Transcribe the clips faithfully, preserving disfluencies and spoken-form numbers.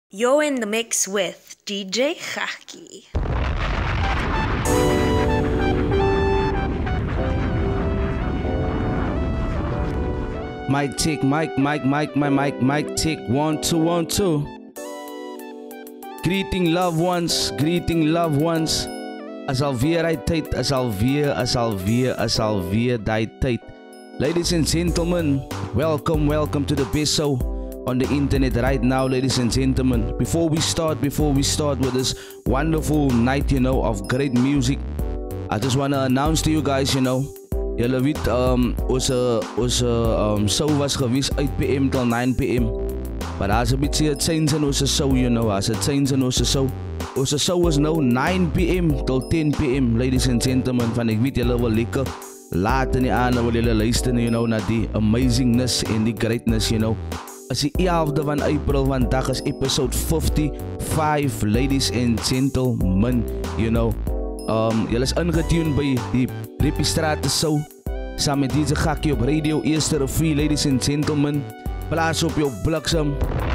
You're in the mix with D J Khaki. Mic tick, mic, mic, mic, my mic, mic tick, one, two, one, two. Greeting loved ones, greeting loved ones. As alweer die tyd, as alweer, as alweer, as alweer die tyd. Ladies and gentlemen, welcome, welcome to the best show on the internet right now, ladies and gentlemen. Before we start, before we start with this wonderful night, you know, of great music, I just want to announce to you guys, you know, julle weet, um, onze, onze um, show was geweest eight p m till nine p m Maar daar's 'n bietjie 'n change in onze show, you know, daar's 'n change in onze show. Onze show is now nine p m till ten p m ladies and gentlemen. Van ek weet julle wil lekker laat in die aand wil julle luister, you know, na die amazingness en die greatness, you know. As die elfde van April, vandag is episode fifty-five, ladies and gentlemen, you know. Um, julle is ingetuned by die Rippie Strate show, saam met D J Khaki op radio, eerste revue, ladies and gentlemen. Plaats op jou bliksem.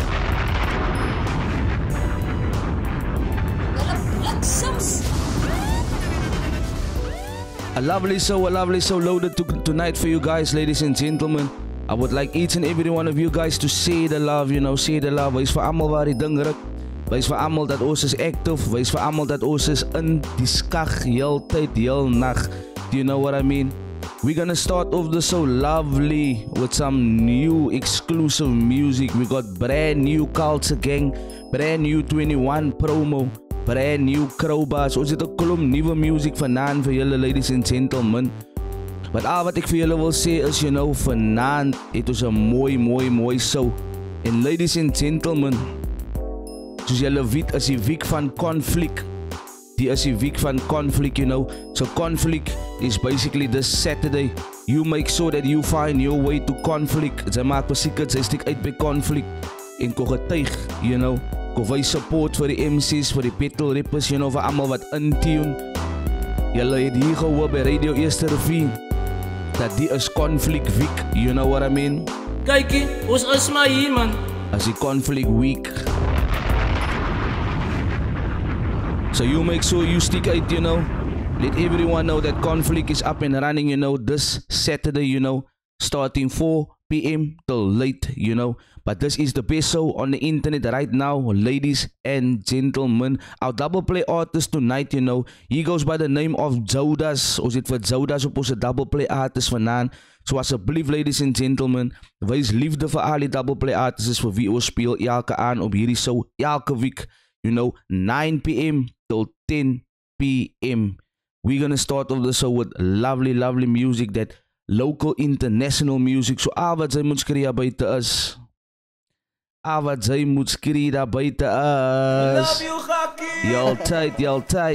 A lovely show, a lovely show loaded to, tonight for you guys, ladies and gentlemen. I would like each and every one of you guys to say the love, you know, say the love. Wees vir almal waar die ding ruk. Wees vir almal dat ons is active. Wees vir almal dat ons is in die skag heel tyd, heel nag. Do you know what I mean? We're gonna start off the show lovely with some new exclusive music. We got brand new Culture Gang, brand new twenty-one promo, brand new Crowbars. Ons het 'n klomp nuwe music vanaand vir julle, ladies and gentlemen. Wat al wat ek vir julle wil sê is, you know, vanaand het ons 'n mooi, mooi, mooi show. En ladies and gentlemen, soos julle weet, is die week van conflict. Die is die week van conflict, you know. So conflict is basically this Saturday. You make sure that you find your way to conflict. Sy maak beseker sy steek uit by conflict en ko getuig, you know. Ko wys support vir die M C's, vir die battle rappers, you know, vir almal wat in tune. Julle het hier gehoor by radio eerste revue dat die is conflict week, you know what I mean? Kykie, ons is maar hier, man. As die conflict week. So you make sure you stick out, you know. Let everyone know that conflict is up and running, you know, this Saturday, you know, starting four p m till late, you know. But this is the best show on the internet right now, ladies and gentlemen. Our double play artist tonight, you know, he goes by the name of Jodas. Ons het vir Jodas op ons double play artist vanaand. So asseblief, ladies and gentlemen, wys liefde vir al die double play artists vir wie ons speel elke aan op hierdie show, elke week, you know, nine p m till ten p m We're gonna start off the show with lovely, lovely music, that local, international music. So al wat sy moet skree daar buite is, al wat sy moet skree daar buite is, Love you, Khaki. y'all tight, y'all tight.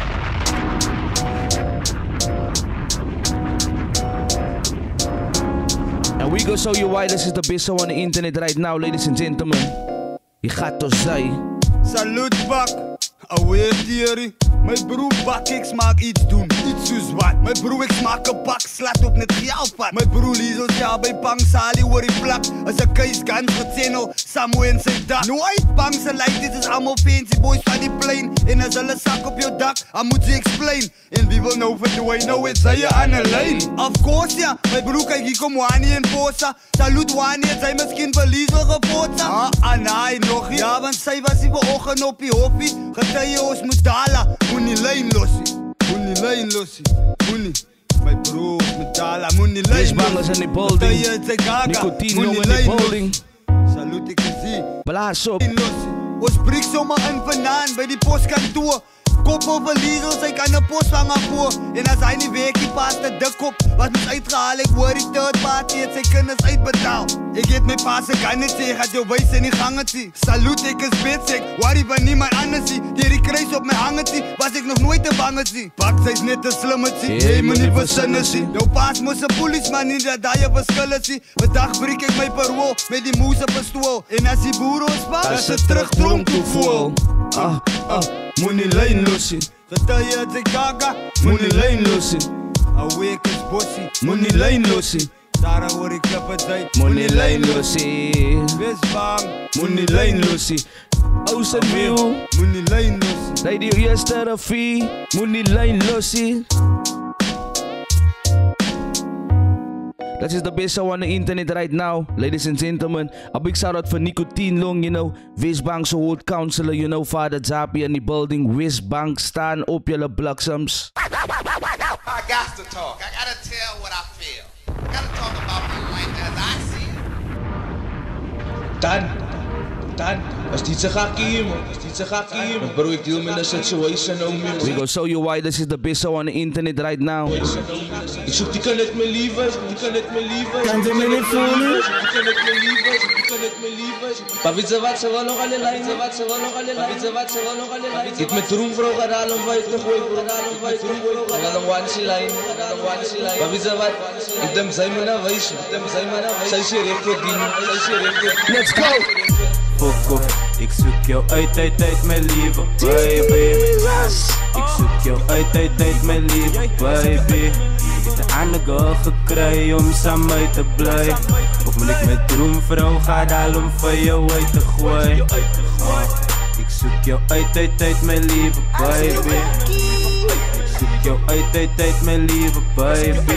And we gonna show you why this is the best show on the internet right now, ladies and gentlemen. Jy gaat ons sê. Salut bak, away theory. My broer bak, ek smaak iets doen, iets soos wat. My broer ek smaak 'n pak, slat op net geelpad. My broer lees ons ja by Pang Sali oor die plak. As 'n keis gans getseno, somewhere in sy dak. Nooit Pang se lyk, dit is almal fancy boys van die plein. En as hulle sak op jou dak, dan moet jy explain. En wie wil nou verdwyn, nou het sy aan 'n lyn. Of course ja, my broer kyk hier kom Wani en Bossa. Salut Wani, het sy miskien verlies wil gepotsa. Ah, ah nee, nog nie. Ja, want sy was hier vanoggend op die hoffie. Getuie ons moet dala. Moenie lyn losie, moenie lyn losie, moenie. My broer met dala, moenie lyn. Dis bangers in die building. Nicotino in die building. Salut ek sien. Blaas op. Ons breek sommer in vanaand by die poskantoor. Kop over Liesel, sy kan 'n posvanger voor. En as hy nie werk, die pas te dik op. Wat moet uitgehaal, ek hoor die third party het sy kinders uitbetaal. Ek het my pa se kan net sê, gaat jou wys in die gangetjie. Salut, ek is betsek, worry van niemand anders nie. Deur die kruis op my hangetjie, was ek nog nooit te bangetjie. Bak, sy's net 'n slimmetjie, jy moet nie versinne sien. Jou paas moes 'n policeman nie, dat daai 'n verskil is nie. Vandag breek ek my parol, met die mouse pistool. En as die boer ons pas, as sy terug tronk toe voel. Ah, ah, moenie lyn losie. Getuie het sy gaga, moenie lyn losie. Awake is bossy, moenie lyn losie. Daar hoor ek klippe tyd, moenie lyn losie. Wees bang, moenie lyn losie. Ocean View. Moenie lijn lossen. Radio eerste Rafie. Moenie lijn lossie. Dat is the best show on the internet right now, ladies and gentlemen. A big shout out for Nicotine Long, you know. Westbank's World Counselor, you know. Father Zappy in the building. Westbank staan op jullie bloksums. I got to talk. I gotta tell what I feel. I gotta talk about my life as I see it. Dan, Dan, is dit zijn gakkie, man. Is dit zijn gakkie, man. Bro, ik deal met een situation, no man. We go show you why this is the best show on the internet right now. Ik zoek die kan het me liever, die kan het me liever. Kan ze me niet voelen? Die kan het me liever, die kan het me liever. Maar weet je wat, ze wil nog alle lijn, ze wat, ze wil nog alle lijn. Weet je wat, ze wil nog alle lijn. Ik met roemvrouw ga daar om vijf te gooien, bro, daar om vijf te gooien. Ik ga een one-sie lijn, ik ga een one-sie lijn. Maar weet je wat, ik denk zij me naar wijs, ik denk zij me naar wijs. Zij is hier recht voor dienen, zij is hier recht voor dienen. Let's go! Fuck off, ik zoek jou uit, uit, uit, mijn lieve baby. Ik zoek jou uit, uit, uit, mijn lieve baby. Ik heb de andere gekregen om samen uit te blijven. Of moet ik met droomvrouw gaan halen om van jou uit te gooien. Ik zoek jou uit, uit, uit, mijn lieve baby. Ik zoek jou uit, uit, uit, mijn lieve baby.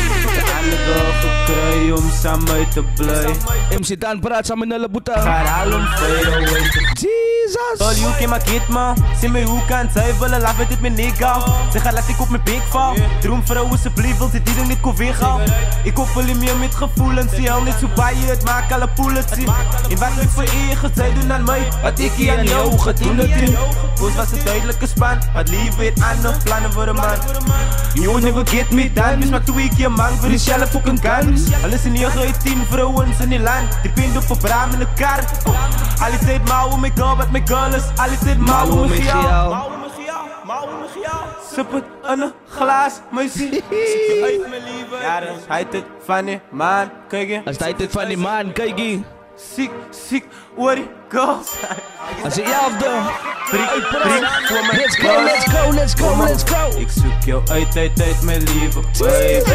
Andere gekregen om samen uit te blijven. M C Dan praat samen met de boeta. Ga halen om van jou uit te gooien. Jesus! All you can make it man. Zie me hoe kan zij willen lachen met dit mijn nigga. Ze gaat laat ik op mijn bek val. Droomvrouw is een blivel, ze die er niet kon weergaan. Ik koppel hem meer met gevoelens. Zie al niet zo bij je, het maakt alle poelen zien. In wat ik voor eer, zij doen aan mij. Wat ik hier aan jou ga doen het in. Ons was een duidelijke span. Wat lief weer aan plannen voor een man. You never get me done. Dus maak toe ik je man voor die zelf ook een kan. Alles in negen uit tien vrouwen in die land. Die pint op een braam in de kar. Alles tijd mouwen met girl, wat met girl is. Alles tijd mouwen met jou. Mouwen met jou, mouwen met jou. Sip het in een glaas, meisje. Ziek je uit mijn lieve. Ja, dus hij het van die man, kijk je. Als hij dit van die man, kijk je. Ziek, ziek, hoor die girls. Als je elfde. Prik, prik, voor mijn Let's go, let's go, let's go, let's go. Ik zoek jou uit, uit, uit, mijn lieve baby.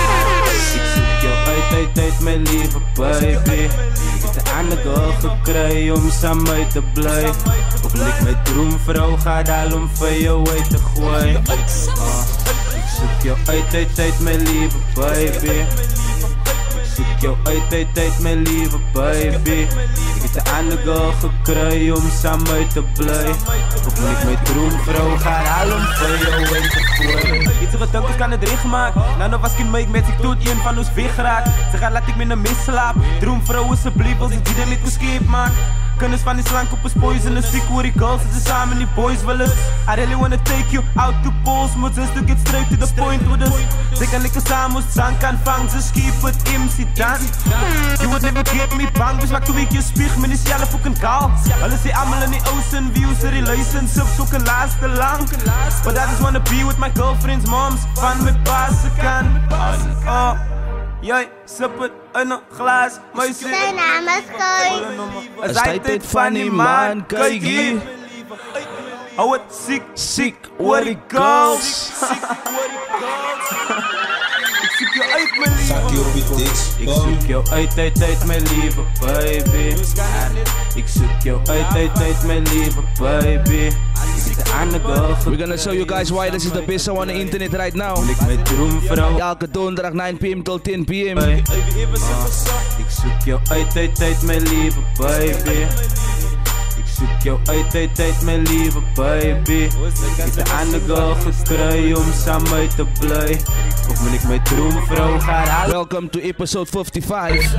Ik zoek jou uit, uit, uit, mijn lieve baby. Ik heb de andere gekregen om samen uit te blijven. Of ik met droomvrouw ga halen om van jou uit te gooien. uh, Ik zoek jou uit, uit, uit, mijn lieve baby. Ik zoek jou uit, uit, uit, mijn lieve baby. Ik heb de andere gekregen om samen uit te blijven. Of ik met droomvrouw ga halen om van jou uit te gooien. Iets wat dankens kan het regen maken. Nou, nou was ik in mij, ik met ik dood een van ons weggeraakt. Ze gaat laat ik met een misslaap. Droomvrouw is een blief als ik die er niet escape maak. Kennis van die slank op een poison, ziek hoe die girls zitten samen die boys willen. I really wanna take you out to balls, maar just to get straight to the point with us. Ze kan lekker samen zang kan vangen, ze schiep het M C Dan. You would never get me bang, dus maak toe ik je spieg, met die zelf ook een kaal. Alles die allemaal in die ocean views, ze relations up, zoeken laatste lang. But I just wanna be with my girlfriend's moms, van mijn pa's ze kan. Oh. Jij sip het in een glas, meisje. Zijn naam is Kooi. Als hij dit van die man, kijk je. Hou het ziek, Ziek, hoor die girls. Ik zoek jou uit, mijn lieve. Zakje op je dicks. Ik zoek jou uit, uit, uit, mijn lieve baby. Ik zoek jou uit, uit, uit, mijn lieve baby. We're gonna show you guys why this is the best show on the internet right now. Ik met droomvrouw. Elke donderdag nine p m tot ten p m Uh, ik zoek jou uit, uit, uit, mijn lieve baby. Ik zoek jou uit, uit, uit, mijn lieve baby. Ik heb de andere gekregen om samen uit te blijven. Of moet ik met droomvrouw gaan halen? Welcome to episode fifty-five.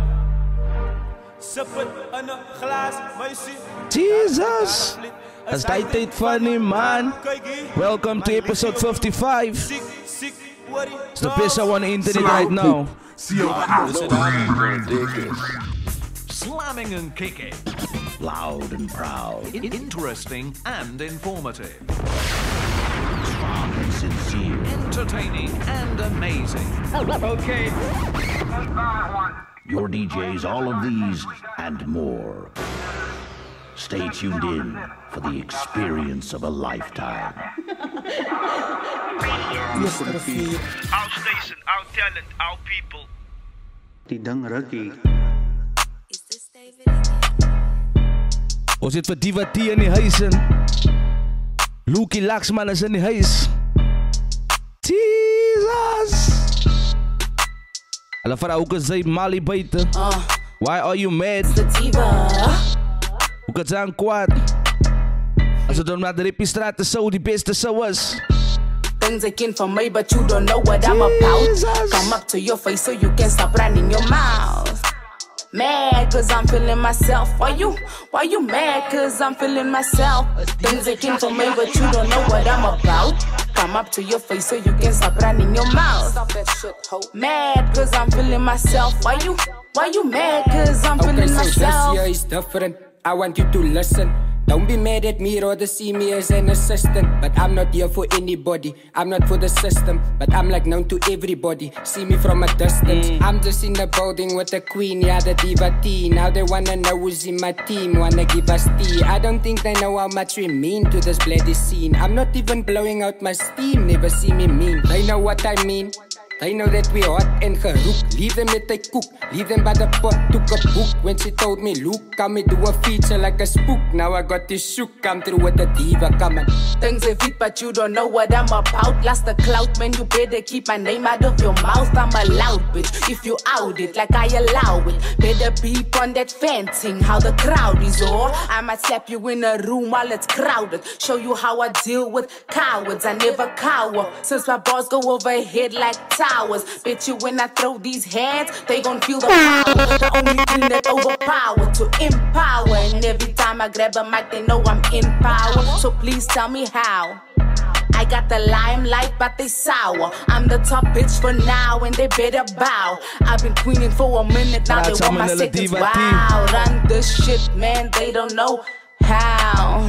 Jesus! Als hij dit van die man. Welcome to episode fifty-five. It's the best show on the internet right now. Slamming and kicking. Loud and proud. I interesting and informative. Strong and sincere. Entertaining and amazing. Okay. Your D Js, all of these and more. Stay tuned in for the experience of a lifetime. Our station, our talent, our people. Die dang rukkie. Is this David again? Ons zit voor Diva T in die huizen. Luki Laxman is in die huis. Jesus! Hulle vrouw ook sy Mali buiten. Uh, Why are you mad? Hoe kan ze aan kwaad? Als het om naar de Rippiestraat is zo die beste zo was. Things again for me, but you don't know what I'm about. Come up to your face so you can stop running your mouth. Mad cause I'm feeling myself. Why you, why you mad cause I'm feeling myself? Things again for me, but you don't know what I'm about. Come up to your face so you can stop running your mouth. Stop that shit, ho. Mad cause I'm feeling myself. Why you, why you mad cause I'm okay, feeling so myself? This year is different. I want you to listen. Don't be mad at me, rather see me as an assistant. But I'm not here for anybody, I'm not for the system. But I'm like known to everybody, see me from a distance. mm. I'm just in the building with the queen, yeah, the Diva T. Now they wanna know who's in my team, wanna give us tea. I don't think they know how much we mean to this bloody scene. I'm not even blowing out my steam, never see me mean. They know what I mean. They know that we hot and geroek. Leave them let they cook. Leave them by the pot, took a book. When she told me, Luke, come me do a feature like a spook. Now I got this shook, come through with the diva coming. Things are fit, but you don't know what I'm about. Lost the clout, man, you better keep my name out of your mouth. I'm a loud bitch, if you out it like I allow it. Better beep on that fencing, how the crowd is, or I might slap you in a room while it's crowded. Show you how I deal with cowards, I never cower. Since my balls go overhead like towers. Bet you when I throw these hands, they gon' feel the power. The only thing that overpower to empower. And every time I grab a mic, they know I'm in power. So please tell me how. I got the limelight, but they sour. I'm the top bitch for now, and they better bow. I've been queening for a minute, now they want my seconds. Wow, run this shit, man, they don't know how.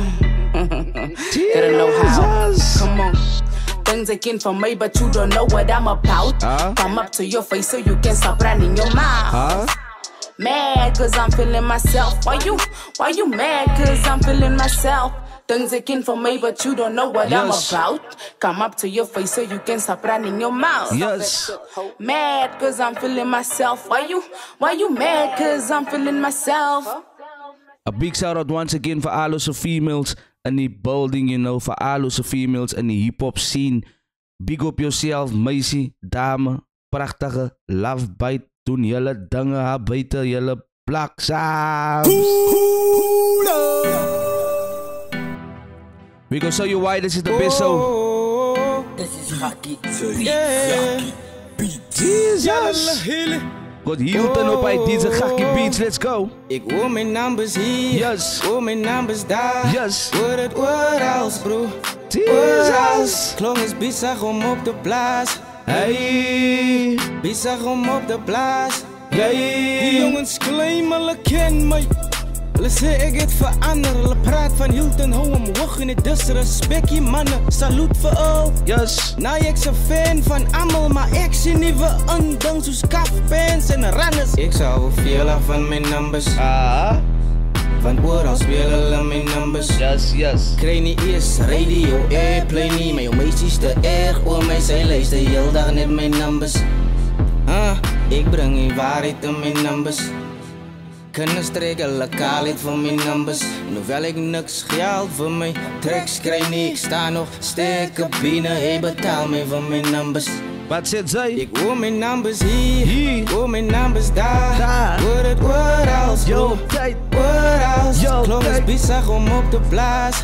They don't know how. Come on. Things again for me, but you don't know what I'm about. Uh? Come up to your face so you can stop running your mouth. Uh? Mad cause I'm feeling myself. Why you, why you mad cause I'm feeling myself? Things again for me, but you don't know what yes. I'm about. Come up to your face so you can stop running your mouth. Yes. Mad cause I'm feeling myself. Why you, why you mad cause I'm feeling myself? A big shout out once again for all those females in the building, you know, for all those females in the hip hop scene. Big up yourself, meisie, dame, prachtige, love bite, doen julle dinge haar buiten, julle plaksaams. We gonna show you why this is the best show. This is Haki. Jesus. Got Hilton op bij deze Gakkie Beats, let's go. Ik hoor mijn numbers hier, yes. hoor mijn numbers daar, yes. Hoor het woordhuis, bro. Jesus. Klong is bizar om op de plaats. Hey. Bizar om op de plaats. Hey. Die jongens claim, hulle ken my. Hulle sê ek het verander, hulle praat van Hilton, hou hom hoog in die disrespect, die mannen, saluut vir al. Yes. Nou ek's 'n fan van almal, maar ek sien nuwe inding soos kafpens en runners. Ek sal veel af van my numbers. Ah. Van oral speel hulle my numbers. Yes, yes. Kry nie eers radio, airplay nie, my meisies te erg oor my, sy luister heel dag net my numbers. Ah, ek bring die waarheid in my numbers. Kinders trek hulle kaalheid van my numbers. En hoewel ek niks geld vir my tracks kry nie, ek sta nog sterke binnen, hy betaal my van my numbers. Wat sê sy? Ek hoor my numbers hier, hier. Hoor my numbers daar, daar. Hoor het oorals, bro. Oorals, klong is bizar om op de plaats.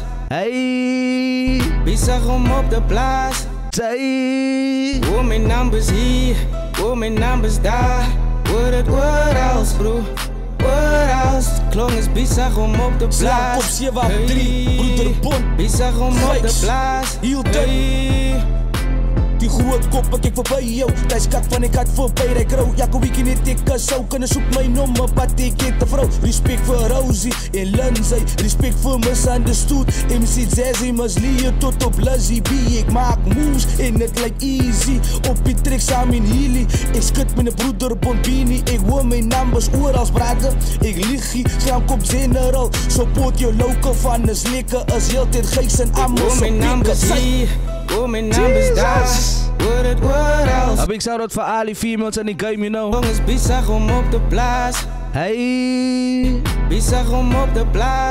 Hey. Bizar om op de plaats. Hey. Hoor my numbers hier, hoor my numbers daar. Hoor het oorals, bro. Oorals, klong is bizar om op de plaats. Slaap op zeven drie, broeder Bon. Bizar om op de plaats. Hey. Die groot kop ek ek voorbij jou. Thuis kat van ek had voorbij rij krauw. Ja, kom ek in het ek zou kunnen soek my nommer, wat ek het de vrou. Respect voor Rosie en Lindsay. Respect voor Misunderstood. M C Zazzy, Maslie tot op Lizzie B. Ik maak moves en het lijkt easy. Op die trek samen in Healy. Ik skut met een broeder Bombini. Ik hoor mijn numbers oorals praten. Ik lieg slaan kop general. Support je local van is lekker. Is heel tijd geks en allemaal zo pikken. Oh, my numbers daar. Word het oorals. A big shout out for all the females in the game, you know. Jongens bizar om op de plaats. Hey. Bizar om op de plaats.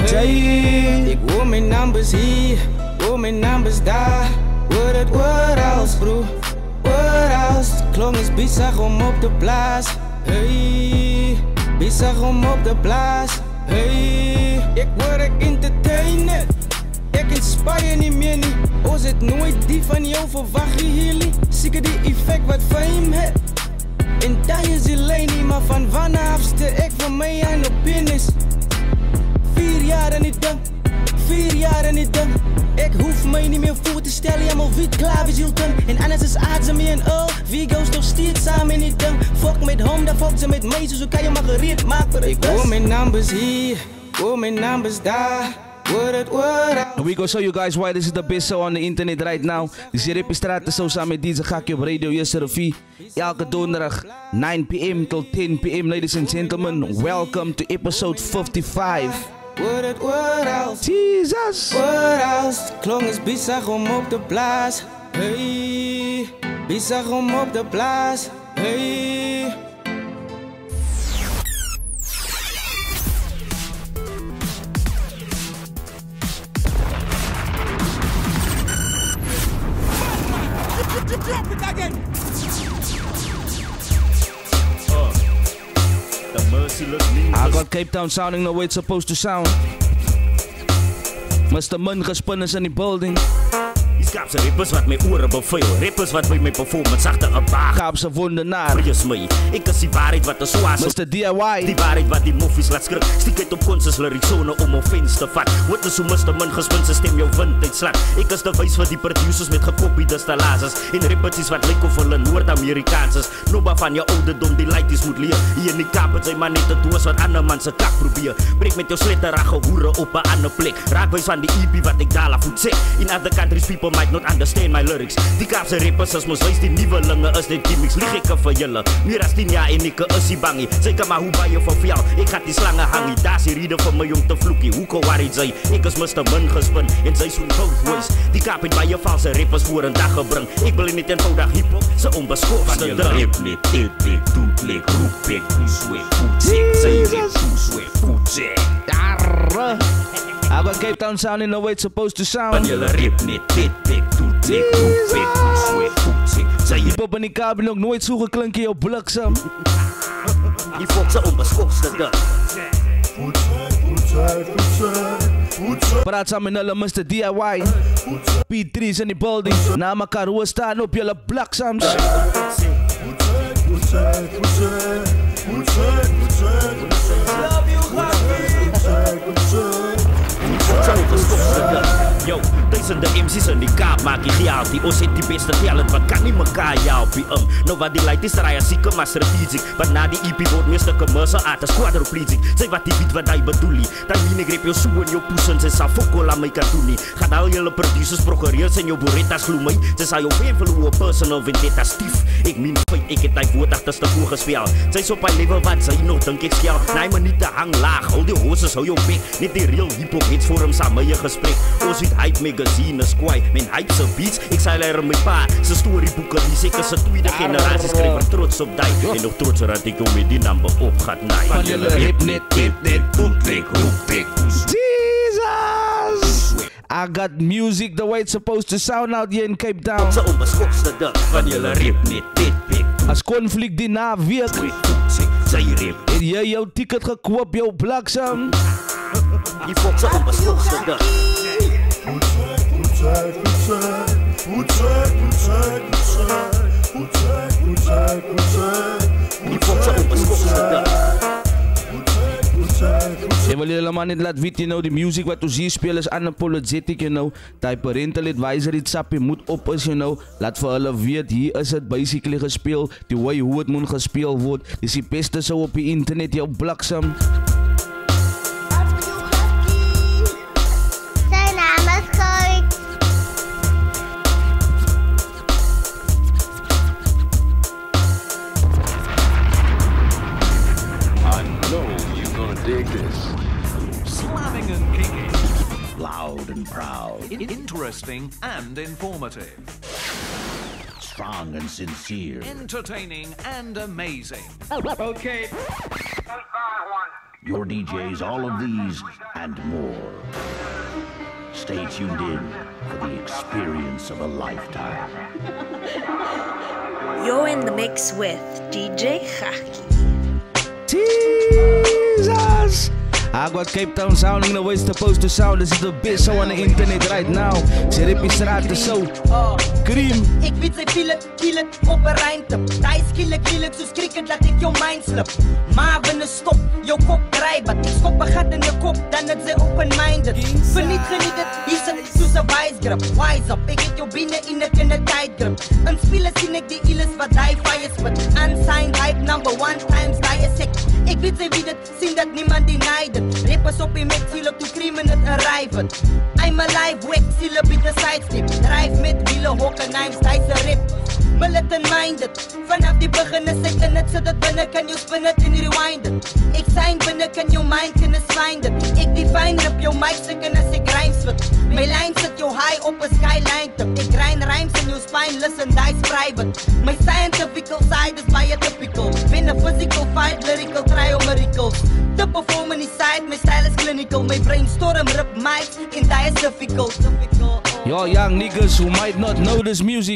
Hey, ik hoor mijn numbers hier, hoor mijn numbers daar. Word het word else bro, word else. Klong is bizar om op de plaats. Hey, bizar om op de plaats. Hey, ik word entertainer. Ik inspire niet meer niet. Os het nooit die van jou verwacht je hier niet. Zeker die effect wat fame het. En daar is die lijn niet, maar van vanaf stuur ik van mij aan op business. Vier jaar en niet ding, vier jaar en niet ding. Ik hoef mij niet meer voor te stellen, ja maar wie klaar is Hilton. En anders is aardse meer en oh, Vigo's toch steeds samen in die ding. Fuck met home, dan fuck ze met mij, zo kan je maar gereed maken. Ik hoor mijn numbers hier, hoor mijn numbers daar. We go show you guys why this is the best show on the internet right now. This is Rippie Straat, zo samen met D J Gakkie op Radio Yesserofie. Elke donderdag nine p m tot ten p m ladies and gentlemen. Welcome to episode fifty-five. Word it, word else. Jesus. Word else. Klong is bizar om op de plaats. Hey. Bizar om op de plaats. Hey. Drop it again. Uh, the merciless I got Cape Town sounding the way it's supposed to sound. Mister Mungespan is in the building. Kaapse rappers wat my ore bevuil, rappers wat by my performance agter 'n baag. Kaapse wondernaar. Wees my, ek is die waarheid wat 'n swaas. Mister D I Y. Die waarheid wat die moffies laat skrik. Stiek uit op konses lyrics sone om offense te vat. Wat is so Mister Mungespan se stem jou wind uitslaan. Ek is die wys vir die producers met gekopieerde stallages en repetities wat lyk of hulle Noord-Amerikaans is. Noba van jou ouderdom die laities moet leer. Hier in die Kaap het sy maar net 'n doos wat ander man se kak probeer. Breek met jou sletterige hoere op 'n ander plek. Raak wys van die E P wat ek daar goed sê. In other countries people might not understand my lyrics. Die Kaapse rappers as mos wys die nuwelinge is net gimmicks. Lieg ek vir julle. Meer as tien jaar en ek is die bangie. Sê kan maar hoe baie vir jou. Ek gaan die slange hangie. Daar's die rede vir my om te vloekie. Hoe kan worry sy? Ek is Mister Mungespan en sy soen both ways. Die Kaap het baie valse rappers voor 'n dag gebring. Ek wil net eenvoudig hip-hop se onbeskoofde rap net dit dit doet lek roep ek sweet food say it sweet food say. Daar. I got Cape Town sounding the way it's supposed to sound. Van julle rap net dit dit doet lek roep ek sweet food say. Hip hop in die Kaap nog nooit so geklink in jou bliksem. Die volk se onbeskoofde dag. Praat samen met hulle Mister D I Y. P three's in die building. Na mekaar hoe staan op julle bliksams. Yo, duisende M C's in die Kaap maak die geld. Die ons het die beste talent wat kan nie mekaar help die um. Nou wat die laities raai as sieke maar strategic. Maar na die E P word meeste commercial artists quadriplegic. Sê wat die beat wat hy bedoel nie. Dan meen ek grep jou so in jou poesens en sal fokol aan my kan doen nie. Gaan al julle producers prokureers en jou borettas glo my. Sy sal jou wen vir hoe 'n personal vendetta stief. Ek meen feit ek het hy woord agterste voor gespeel. Sy's op hy level wat sy nog dink ek skel. Nee maar nie te hang laag. Hou die horses hou jou bek. Net die real hip hop hits vir hom saam my gesprek. Ons het hype magazine squai. Men hype se beats. Ek sê leer my pa. Se storieboeke die seker se tweede generasie skrywer trots op daai. En nog trotser dat ek hom met die naam opgat naai. Van julle rap net dit net bootleg roep ek. Jesus! I got music the way it's supposed to sound out here in Cape Town. Sa onbeskoofde dag. Van julle rap net dit bek. As konflik die naweek. Sy rap. Het jy jou ticket gekoop jou bliksem? Die volk se onbeskoofde dag. Ek wil julle maar net laat weet, you know, die music wat ons hier speel is unapologetic, you know. Die parental advisory sappie moet op is, you know. Laat vir hulle weet, hier is het basically gespeel, die way hoe het moet gespeel word. Dis die beste so op die internet, jou bliksem. Dig this. Slamming and kicking. Loud and proud. Interesting and informative. Strong and sincere. Entertaining and amazing. Okay. Your D Js, all of these and more. Stay tuned in for the experience of a lifetime. You're in the mix with D J Khaki. Jesus! I got Cape Town sounding the way it's supposed to sound. This is the best show on the internet right now. Ze rip is straat de show. Cream. Ik weet sy feel it, feel it op een rijntip. Die skielik, skielik, soos cricket laat ek jou mind slip. Maar wanneer stop, jou kop draai. Wat ek skop een gat in jou kop, dan het sy open-minded. Verniet geniet het, hier sit soos een wise grip. Wise up, ek het jou binnen in het in een tight grip. In spelen sien ek die illes wat die fire spit. Unsigned hype number one times die is ek. Ek weet sy wie dit, sien dat niemand deny dit. Rappers op die met ziel op toe cream en het arrive it. I'm alive, wek, ziel op die sidestep. Drive met wielen, hokken, names, thuis een rip. Militant minded, vanaf die begin is ek in het. Sit het binnen, kan jou spin het en rewind it. Ek zijn binnen, kan jou mind kennis find it. Ek define rip, jou mic sikken as ek rhymes fit. My line sit jou high op een skyline tip. Ek grind rhymes in jou spine, listen, die's private. My scientifical side is baie typical. Ben a physical fight, lyrical, try on miracles. The performance side, my style is clinical. My brainstorm rip mics, and that is difficult. Yo, young niggas who might not know this music.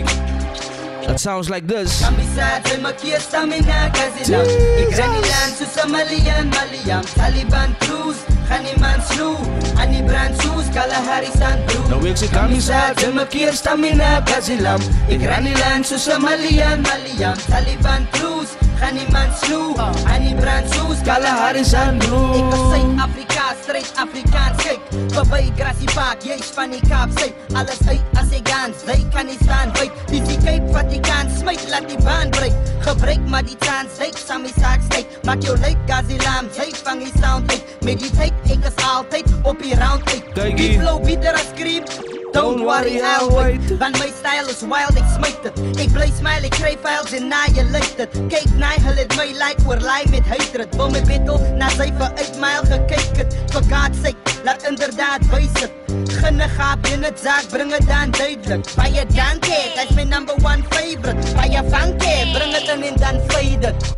That sounds like this. Come beside him, Makia stamina, Kazilam. Ik ren die land, soos Malian, Maliam. Taliban cruise, Ghaniman slew. Annie brand soos, Kalahari sand brew. Nou ek sê, come beside him, Makia stamina, Kazilam. Ik ren die land, soos Malian, Maliam. Taliban cruise, Ghaniman slew. Annie brand soos, Kalahari sand brew. Ik was Zuid-Afrika, straight Afrikaans, kyk. Voorbij Grassy Park, jy is van die Kaap, sy. Alles uit as ek dans, sy kan nie staan, wait. Die die Cape wat die kant smijt, laat die baan breek. Gebruik maar die chance, zeik, Sammy saak steek. Maak jou lijk, Gazilam, zij vang die sound uit. Meditate, ek is altyd op die round uit. Die flow bitter as cream. Don't worry, I'll wait. Want my style is wild, ek smijt het. Ek bly smile, ek kry files en na je lukt het. Kijk na, hulle het my like, oorlaai met hatred. Wil my battle, na sy vir uitmail gekyk het. For God's sake, laat inderdaad wys het. Ginne gaap in het zaak, bring het dan duidelijk. Baie dankie, dat is my number one favorite. Baie vankie, bring het in en dan fade het.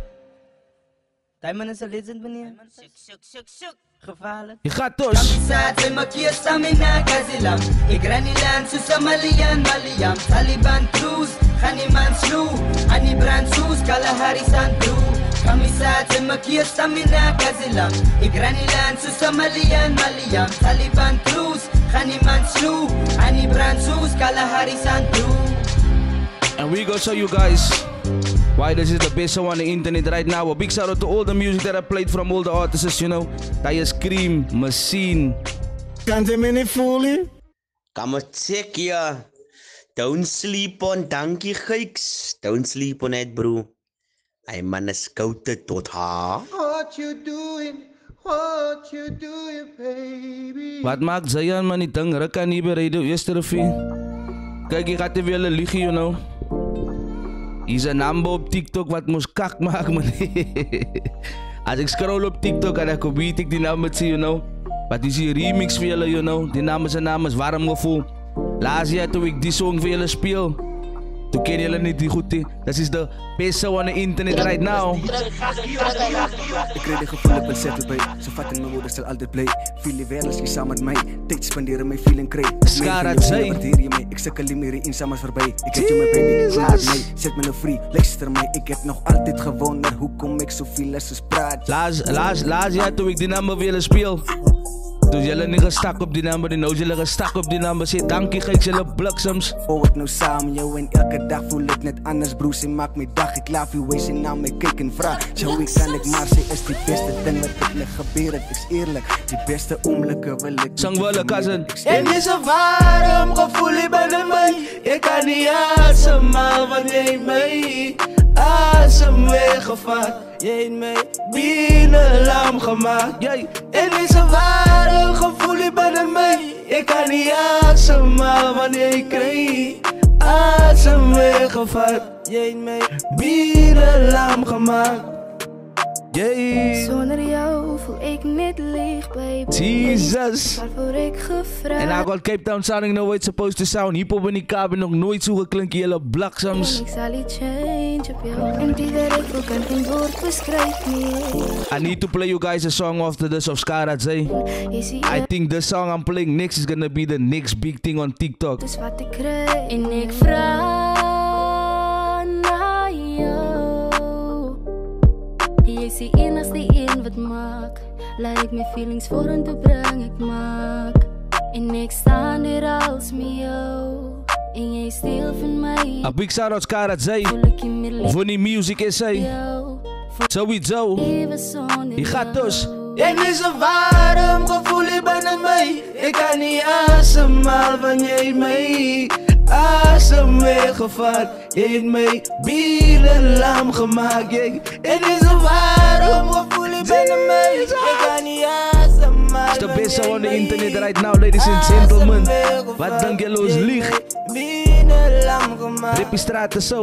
Die man is een legend, meneer. Suk, suk, suk, suk. Gevaarlijk. Je gaat dus. Kamisaat, sy makia stamina, Kazilam. Ik ren die land, soos Malian, Maliam. Taliban cruise, Ghaniman slew. Annie brand soos, Kalahari sand brew. Kamisaat, sy makia stamina, Kazilam. Ik ren die land, soos Malian, Maliam. Taliban cruise, Ghaniman slew. Annie brand soos, Kalahari sand brew. And we go show you guys why this is the best show on the internet right now. A big shout out to all the music that I played from all the artists, you know. That is Cream, Machine. Can't they many fully? Come on, check ya. Don't sleep on donkey cakes. Don't sleep on it, bro. I man is scouted tot ha. What you doing? What you doing, baby? Wat maakt Zayan man die ding? Ruk aan nie bereid, yesterday. Kijk, je gaat er weer een liegen, you know. Hier is een number op TikTok wat moest kak maken, man. Als ik scroll op TikTok en dan weet ik die naam zie, you know. Wat is die remix voor jullie, you know. Die naam zijn naam is Warm Gevoel. Laatst jaar toen ik die song voor jullie speel. Toen ken jullie niet die goed, dat is de beste show on the internet right now. Ik kreeg de gevoel op een settle bij. Ze vatten mijn woorden, zal altijd blij. Veel die wereld is samen met mij. Tijd spenderen, mijn feeling krijg. Scarat zij. Ik sukkel niet meer in samers voorbij. Ik heb je mijn baby, kom met mij. Zet me nou free, luister mij. Ik heb nog altijd gewonder, hoe kom ik zoveel als ze praat. Laatst, laatst, laatst jaar toen ik die nummer willen speel. Dus jullie niet gestak op die nummer, nou jullie gestak op die nummer. Zeg dankie, geef jullie bliksems. Oh, ik nou samen jou en elke dag voel het net anders, broer. Ze maakt mijn dag, ik laat je wezen naar mij kijken en vraag. Zo ik kan ik maar, ze is die beste ding wat ik me gebeuren. Het is eerlijk, die beste oomblikken wil ik. Zang wel een cousin. En is een warm gevoel binnen mij. Je kan niet ademen wanneer je mij asem weggevaart. Jij mij binnen lam gemaakt. En is een warm gevoel binnen mij. Je kan niet ademen wanneer je krijgt asem weggevaart. Jij mij binnen lam gemaakt. Yay. Zonder jou voel ik niet leeg, baby. Jesus. Waarvoor ik gevraagd. En I got Cape Town sounding know it's supposed to sound. Hip-hop in die kaap en nog nooit zo geklinkt, jullie blaksams. Ik zal iets change op jou. En die dat ik wil kan geen woord beschrijven. I need to play you guys a song after this of Skara Zay. I think the song I'm playing next is gonna be the next big thing on TikTok. Dus wat ik krijg. En ik vraag naar jou. Jy is die enigste een wat maak. Laat ek my feelings vorentoe bring, ek maak. En ek staan hier als met jou. En jy stil van my. A big shout out Skara Zay. Voor die music is zij. Sowieso. Die gaat dus. En is een warm gevoel hier binnen mij. Ik kan niet asemhalen van jij mij. Asem weggevaard. Je hebt mij bieren lam gemaakt. En is een warm gevoel hier binnen mij. Ik kan niet asemhalen. It's the best show on the internet right now, ladies and gentlemen. Wat denk je los lieg? Rippie straten zo.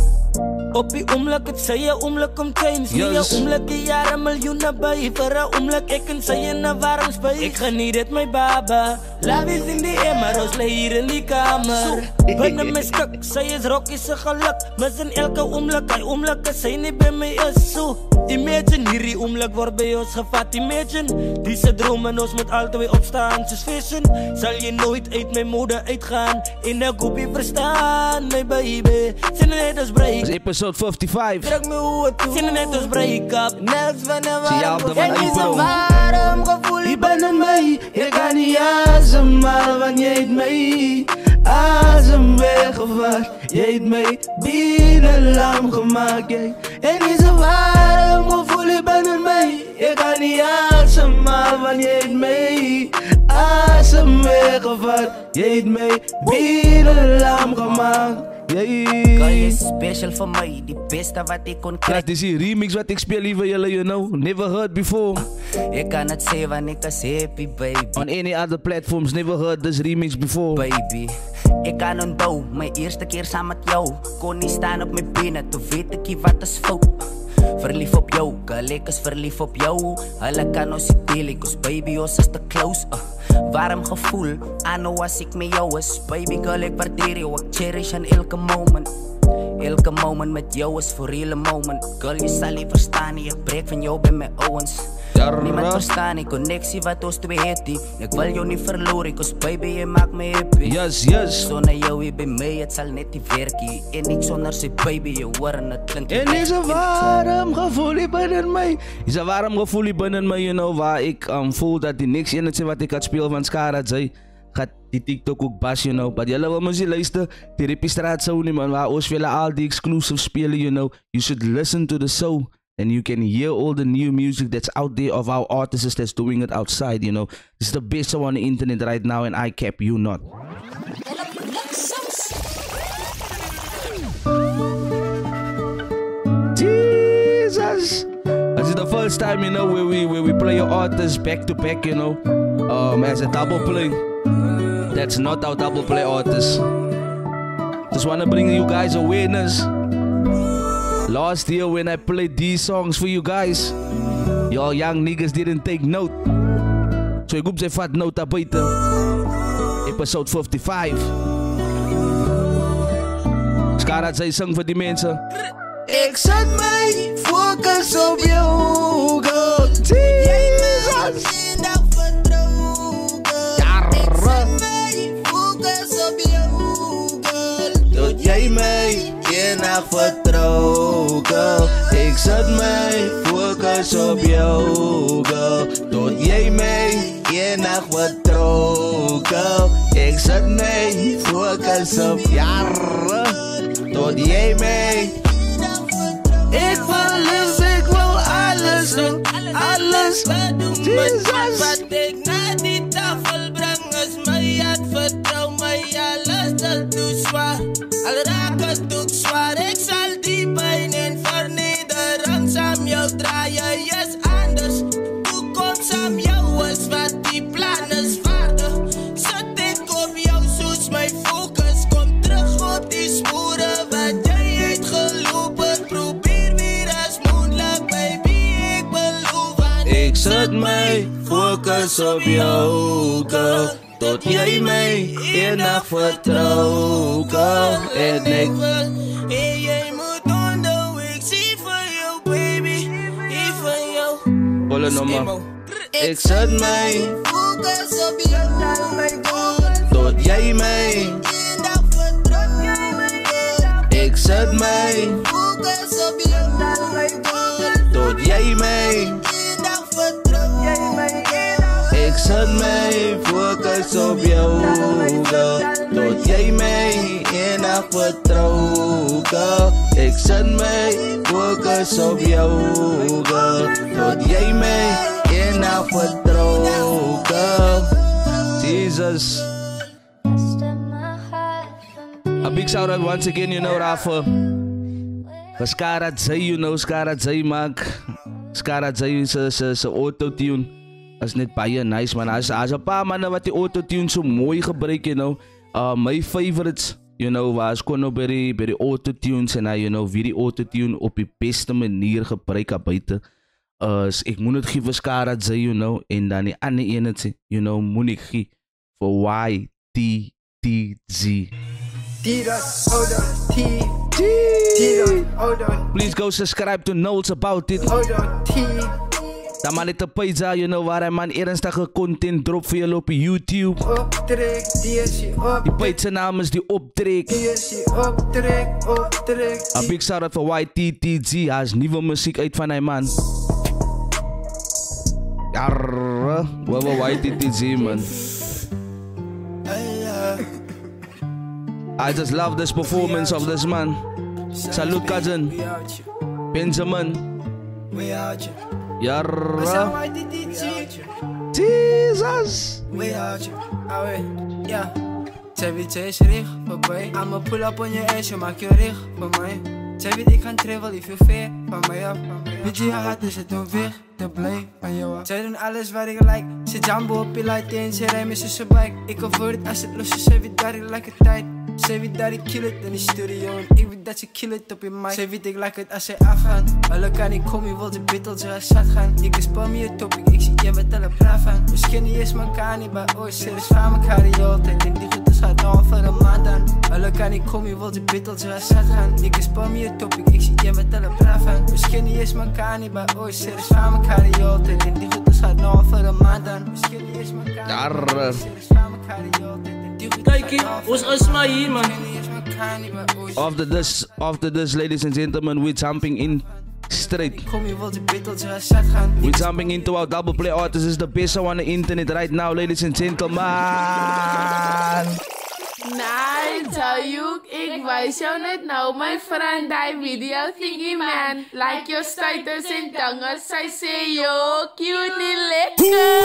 Op die oomlik het sy een oomlik om times. Nie Yes. een oomlik die jare miljoene by. Vir een oomlik ek en sy in een warm space. Ek geniet het my baba. Love is in die air, maar ons lê hier in die kamer. Binnen my stuk, sy is Rocky se geluk. Mis in elke oomlik, hy oomlik as sy nie by my is. So, imagine hierdie oomlik word by ons gevat. Imagine, die se droom en ons moet altyd opstaan soos fashion. Sal jy nooit uit my mode uitgaan. En ek hoop jy verstaan, my baby. Sien net as break. Episode fifty-five. Druk my hoe toe. Sien net ons break up. Niks van een warm gevoel. En is een warm gevoel hier binnen mij. Ik kan niet asemhalen, want jij het mij. Asem weggevaard. Jij het mij binnen lam gemaakt. En is een warm gevoel hier binnen mij. Ik kan niet asemhalen, want jij het mij. Asem weggevaard. Jij het mij binnen lam gemaakt. Girl, je special voor mij, die beste wat ik kon krijgen. Kijk, dit is die remix wat ik speel liever jullie, you know. Never heard before. Ik kan het zeggen wanneer ik is happy, baby. On any other platforms, never heard this remix before. Baby, ik kan onthouden, mijn eerste keer samen met jou. Kon niet staan op mijn benen, toen weet ik niet wat is fout. Verlief op jou, girl, ik is verlief op jou. Hulle kan ons niet delen, cause baby, ons is te close. Uh. Warm gevoel, I know as ik met jou is. Baby girl, ik waardeer jou, ik cherish aan elke moment. Elke moment met jou is voor real moment. Girl, je zal niet verstaan, ik breek van jou bij mijn owens. Niemand verstaan, die connectie wat ons twee heeft. Ik wil jou niet verloren, cause baby, je maakt me happy. Yes, yes. Zonder jou hier bij mij, het zal net niet werken. En niet zonder ze baby, je horen het klinkt. En is een warm gevoel hier binnen mij. Is een warm gevoel hier binnen mij, you know. Waar ik um, voel dat die niks in het zit wat ik had spelen van Skara Zay. Gaat die TikTok ook bas, you know. Maar jullie wil muziek luisteren. Die Rippie straat zo niet, man. Waar ons willen al die exclusive spelen, you know. You should listen to the show. And you can hear all the new music that's out there of our artists that's doing it outside, you know. This is the best show on the internet right now, and I cap you not. Jesus! This is the first time, you know, where we where we play your artists back to back, you know, um, as a double play. That's not our double play artists. Just wanna bring you guys awareness. Last year when I played these songs for you guys, y'all young niggas didn't take note. So ik hoop ze vat note naar buiten. Episode fifty-five. Skara Zay zang voor die mensen. Ik zet mij focus op jou, girl. Jesus. Tot jij mij in nacht vertrouwt, girl. Ik zet mij focus op jou, girl. Tot jij mij in nacht vertrouwt, girl. Ik zet mij focus op jou. Tot jij mij. Ik wil alles, ik wil alles doen, alles. Jesus. Wat ik naar die tafel breng is mij het vertrouwen, mij alles dat doet zwaar. Al raak het ook zwaar, ik zal die pijn in vernederen. Samen jou draaien is anders. Toekomst aan jou is wat die plan is waardig. Zet ik op jou zoals mijn focus. Kom terug op die sporen wat jij heeft gelopen. Probeer weer als moeilijk, baby. Focus op jou, girl. Tot jy my eendag vertrou, girl. En ek En jy moet onthou, ek sien van jou, baby. Hier van jou. Hola nomma. Ek sit my Focus op jou, my God. tot jy my Eendag vertrou jy my, girl. Ek sit my Focus op jou, my God. tot jy my Eendag vertrou jy my, girl. Ek sit my focus op jou, girl. Tot jy my eendag vertrou, girl. Ek sit my focus op jou, girl. Tot jy my eendag vertrou, girl. Jesus. A big shout out once again, you know, Rafa. Skarat Zay, you know, Skarat Zay mag. Skarat Zay sa sa sa auto-tune. Is net baie nice man. As as 'n paar manne wat die auto-tune so mooi gebruik, you know. Uh my favorites, you know, was kon nou by die by die auto-tunes en hy, you know, wie die auto-tune op die beste manier gebruik aan buite. Uh ek moet dit gee vir Skarat Zay, you know, en dan die ander een sê, you know, moet ek gee vir Y T T Z. Please go subscribe to Notes About It. Dan maar net 'n page, you know, waar hy man ernstige content drop vir julle op YouTube. Optrek, die is die optrek. Die page se naam is die Optrek. Die is die optrek, optrek. A big shout out vir Y T T Z. Hy is nuwe musiek uit van hy man. Jarre, wat was Y T T Z man? I just love this performance of this man. Salute cousin Benjamin. Yarra. Jesus. We out you. Yeah. Zij weet, zij is richt voorbij. I'ma pull up on your ass, je maakt je richt voor mij. Zij weet, ik kan travel, if you fair van mij af. Weet je, je hart is het onweg, te blij van jou af. Zij doen alles waar ik like. Ze jambo op je light en ze rijmen ze zo bike. Ik avoid het als het los is, zij weet dat ik like het tijd. Zij weet dat ik kill it in de studio en ik weet dat ze kill it op je mic. Zij weet ik like het als zij afgaan. Alle kan ik komen, je wilt de bittel zo als zat gaan. Ik is spam je topic, ik zie je met alle braaf aan. Misschien niet eens mijn kan niet, maar ooit serieus van elkaar die altijd. En die goed gaat nou voor een maand aan. Alle kan ik komen, je wilt de bittel zo als zat gaan. Ik is spam je topic, ik zie je met alle braaf aan. Misschien niet eens mijn kan niet, maar ooit serieus van elkaar die altijd. En die goed gaat nou voor een maand aan. Misschien niet eens mijn kan niet, maar ooit serieus van elkaar die altijd. Kijk, ons is maar hier, man. After this, after this, ladies and gentlemen, we're jumping in straight. We're jumping into our double play artist. Is the best on the internet right now, ladies and gentlemen. Nee, Tayuk, ik wijs jou net nou, mijn friend, die video thingy man. Like your status en tangers, zij say yo, cutie lekker.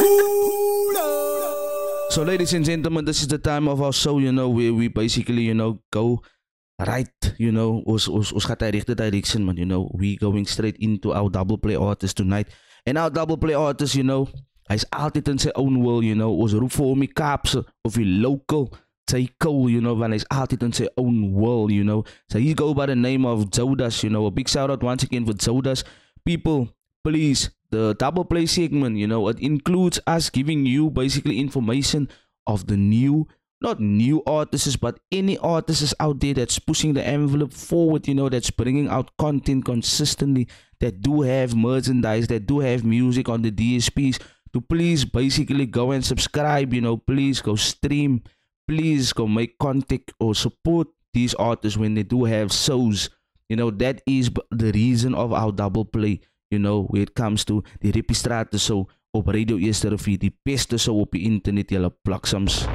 So, ladies and gentlemen, this is the time of our show, you know, where we basically, you know, go right, you know, ons, ons, ons gaat die rechte direction, man, you know, we going straight into our double play artist tonight. And our double play artist, you know, hij is altijd in zijn own world, you know, ons roep voor om die Kaapse of die local. Say cool, you know, want he's altijd in zijn own world, you know. So he go by the name of Zodas, you know. A big shout out once again for Zodas. People, please, the double play segment, you know, it includes us giving you basically information of the new, not new artists, but any artists out there that's pushing the envelope forward, you know, that's bringing out content consistently, that do have merchandise, that do have music on the D S Ps. To please basically go and subscribe, you know, please go stream. Please go make contact or support these artists when they do have shows. You know, that is the reason of our double play. You know, when it comes to the Repistrate show op Radio Eerste Rivier, die beste show op die internet, julle plaksams.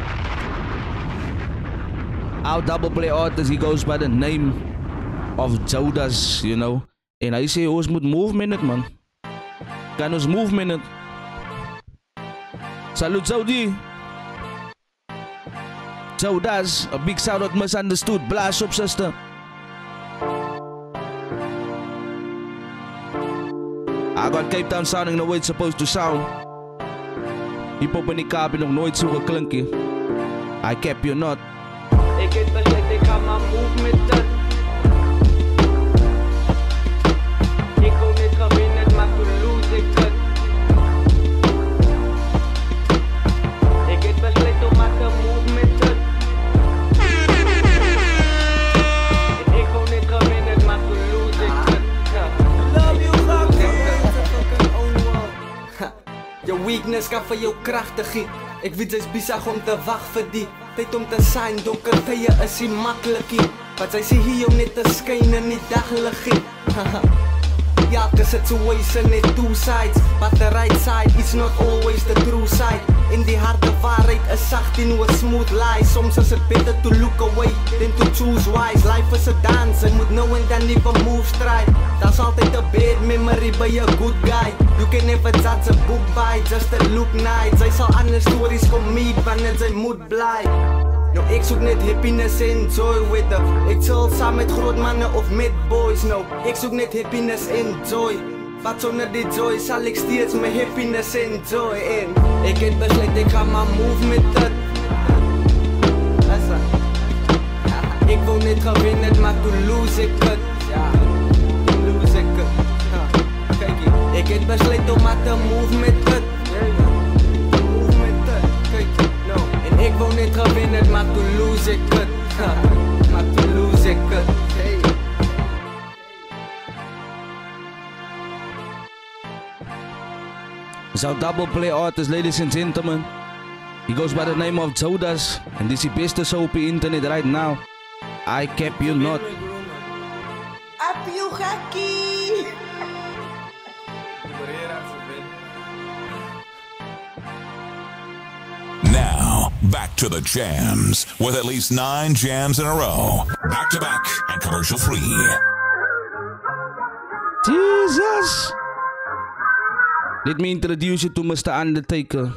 Our double play artist, he goes by the name of Zodas, you know. En hy sê, ons moet move minute, man. Kan ons move minute. Salute, Zodi. Zodas, a big shout out Misunderstood, blast up sister. I got Cape Town sounding the way it's supposed to sound. Hip hop in die Kaap en nog nooit so geklink nie. I cap you not. Ek het besluit ek gaan maar move met dit. Ek kom net gewen net maar to lose ek dit. vir jou krag te gee. Ek weet jy's besig om te wag vir die tyd om te shine. Donker tye is nie maklikie, wat sy sê hier jou net te skyn in die dagliggie. Ja, cause situation is two sides, but the right side is not always the true side. In die harde waarheid is sagtien oor smooth lies. Soms is it better to look away than to choose wise. Life is a dance, jy moet nou en dan liever move stride. Daar's altyd 'n bad memory by a good guy. You can never judge a book by just a look nice. Sy sal ander stories kom meet wanneer sy moed bly. Nou ek soek net happiness en joy with her. Ek chill saam met groot manne of met boys. Nou ek soek net happiness en joy. Wat sonder die joy sal ek steeds my happiness en joy. En ek het besluit ek gaan maar move met dit. Asa. Ek wil net gewen het, maar toe lose ek het. Ja, lose ek het. Kijk hier, ek het besluit om maar te move met dit. Move met dit, kijk hier, nou. En ek wil net gewen het, maar toe lose ek het. Maar toe lose ek het. Hey. It's our double play artist, ladies and gentlemen. He goes by the name of Zodas, and this is the best show op the internet right now. I cap you not. Up you gakkie! Now, back to the jams, with at least nine jams in a row. Back to back and commercial free. Jesus! Let me introduce you to Mister Undertaker.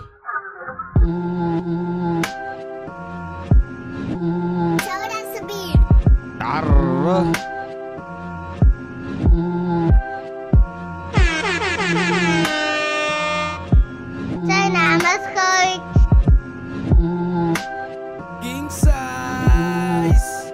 Arr. Zijn naam is Goit. King size.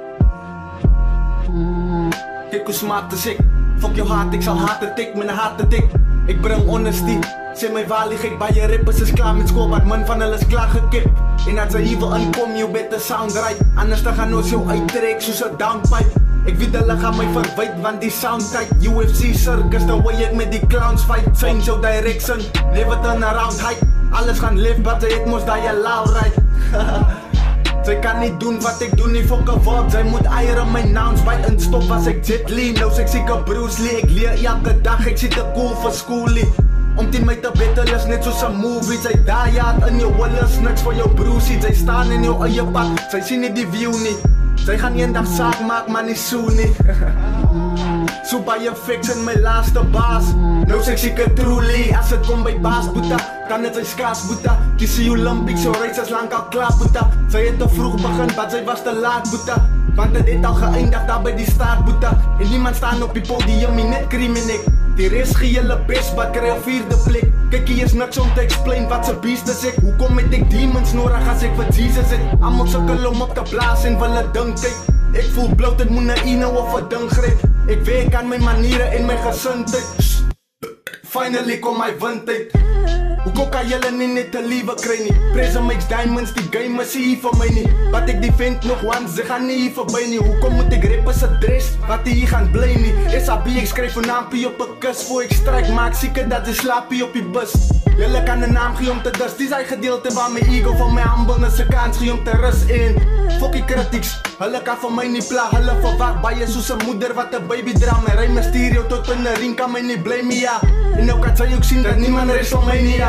Kijk hoe smart is ik. Fuck jou haat, ik zal haten tik met een harte tik. Ik breng honesty. Sê my walie gek by je rappers is klaar met school, maar man van hulle is klaar gekip. En as jy wil inkom, you better sound right. Anders dan gaan ons jou uittrek soos 'n downpipe. Ek weet hulle gaan my verwyd, want die sound tight. U F C circus, the way ek met die clowns fight. Change your direction, never turn around hype. Alles gaan left, but jy het mos dat jy loud right. Sy kan nie doen wat ek doen nie, fokke wat. Sy moet eier in my nouns, by instop was ek Jet Li. Nou sê ek seker Bruce Lee, ek leer elke dag, ek sit te cool vir schoolie. Om teen my te battle is net soos 'n movie. Sy die hard in jou wille is niks vir jou broesie. Sy staan in jou eie pad, sy sien nie die view nie. Sy gaan eendag saak maak, maar nie so nie. So baie fix in my laaste baas. Nou sê ek seker truly, as het kom by baas boeta, dan het sy skaars boeta. Die see Olympics, so reis is lang al klaar boeta. Sy het te vroeg begin, but sy was te laat boeta. Want het het al geëindig daar by die start boeta. En niemand staan op die podium, nie net cream en ek. Die rest gee julle best, wat kry 'n vierde plek. Kyk hier is niks om te explain, wat se beast is ek. Hoekom het ek demons nodig as ek vir Jesus het? Almal sukkel om op te blaas en wil 'n ding kyk. Ek voel bloot, ek moet 'n ino of 'n ding gryp. Ek werk aan my maniere en my gesindheid. Finally kom my windtyd. Hoekom kan julle nie net 'n liewe kry nie? Presa makes diamonds, die game is hier vir my nie. Wat ek defend nog once, ze gaan nie hier verby nie. Hoekom moet ek rappers adres, wat hier gaan bly nie? S A B, ek skryf 'n naampie op 'n kus. Voor ek strike, maak seker dat jy slaapie op die bus. Julle kan 'n naam gee om te dis. Dis hy gedeelte waar my ego van my humbleness 'n kans gee om te rus in. Fokkie critics, hulle kan vir my nie pla. Hulle verwag baie soos 'n moeder wat 'n baby dra. My ry mysterio tot in 'n ring kan my nie bly me ja. En nou kan sy ook sien dat niemand res van my nie ja.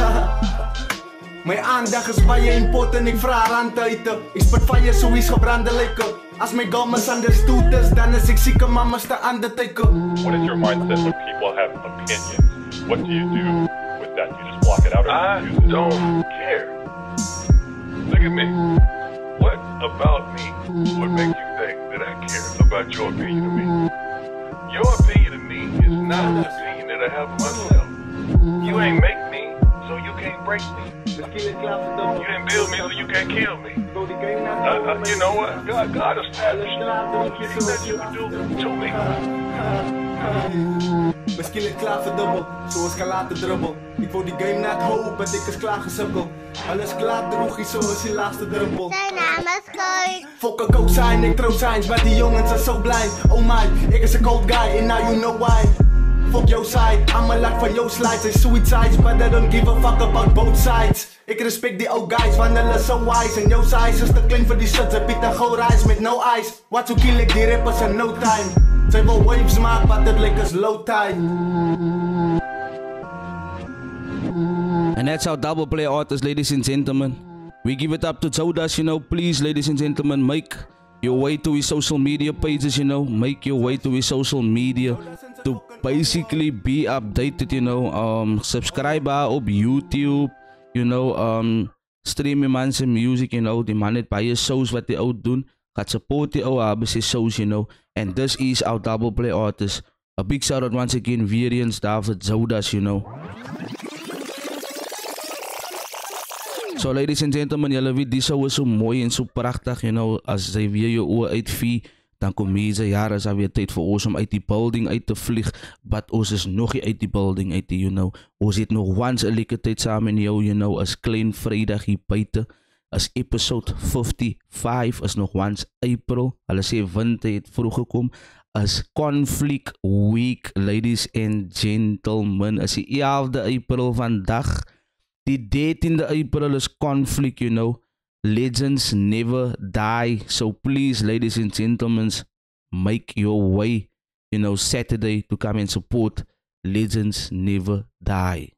My aandag is baie import en ek vra haar aan te uite. Ek spit fire so iets gebrande lyke. As my girl misunderstood is, dan is ek seker mama's te Undertaker. What is your mindset when people have opinions? What do you do with that? You just block it out or I use it? don't care. Look at me. What about me would make you think that I care about your opinion of me? Your opinion of me is not an opinion that I have of myself. You ain't make me, so you can't break me. You didn't build me, so you can't kill me. Uh, uh, you know what? God, God established everything that you can do to me. Miskien het klaar verdubbel, soos kan laten drubbel. Ek wou die game net hoop, but ek is klaar gesukkel. Alles klaar droegie, soos die laatste druppel. Zijn naam is Goit. Fokke co-sign, ek trouw signs, maar die jongens is so blind. Oh my, ek is a cold guy, and now you know why. Fuck your side, I'm a lot for your slides and suicides, but I don't give a fuck about both sides. Ik respect die old guys, want hulle so wise. En jou size is te klein vir die shit, ze piet een gouden reis met no ice. Wat zo kill ik die rappers in no time. Zij wil waves maak, but het lijkt als low tide. And that's our double play artists, ladies and gentlemen. We give it up to Zodas, you know. Please, ladies and gentlemen, make your way to his social media pages, you know. Make your way to his social media to basically be updated, you know. Um, subscribe op YouTube, you know. Um, stream je man zijn music, you know. Die man het bij je shows wat die oud doen. Gaat support die oude hebben zijn shows, you know. And this is our double play artist. A big shout out once again, Variance, David, Zodas, you know. So ladies and gentlemen, jullie weten, die show is zo mooi en zo prachtig, you know. Als zij weer je oor uitvie, dan kom deze jaar is alweer tijd voor ons om uit die building uit te vliegen. Maar ons is nog niet uit die building uit, you know. Ons zit nog once een lekker tijd samen in jou, you know. Als klein vrijdag hier buiten. Als episode fifty-five is nog once April. Hulle sê winter het vroeg gekom. As conflict week, ladies and gentlemen. Is die elfde April vandag. Die dertiende April is conflict, you know. Legends never die. So please, ladies and gentlemen, make your way, you know, Saturday to come and support Legends Never Die.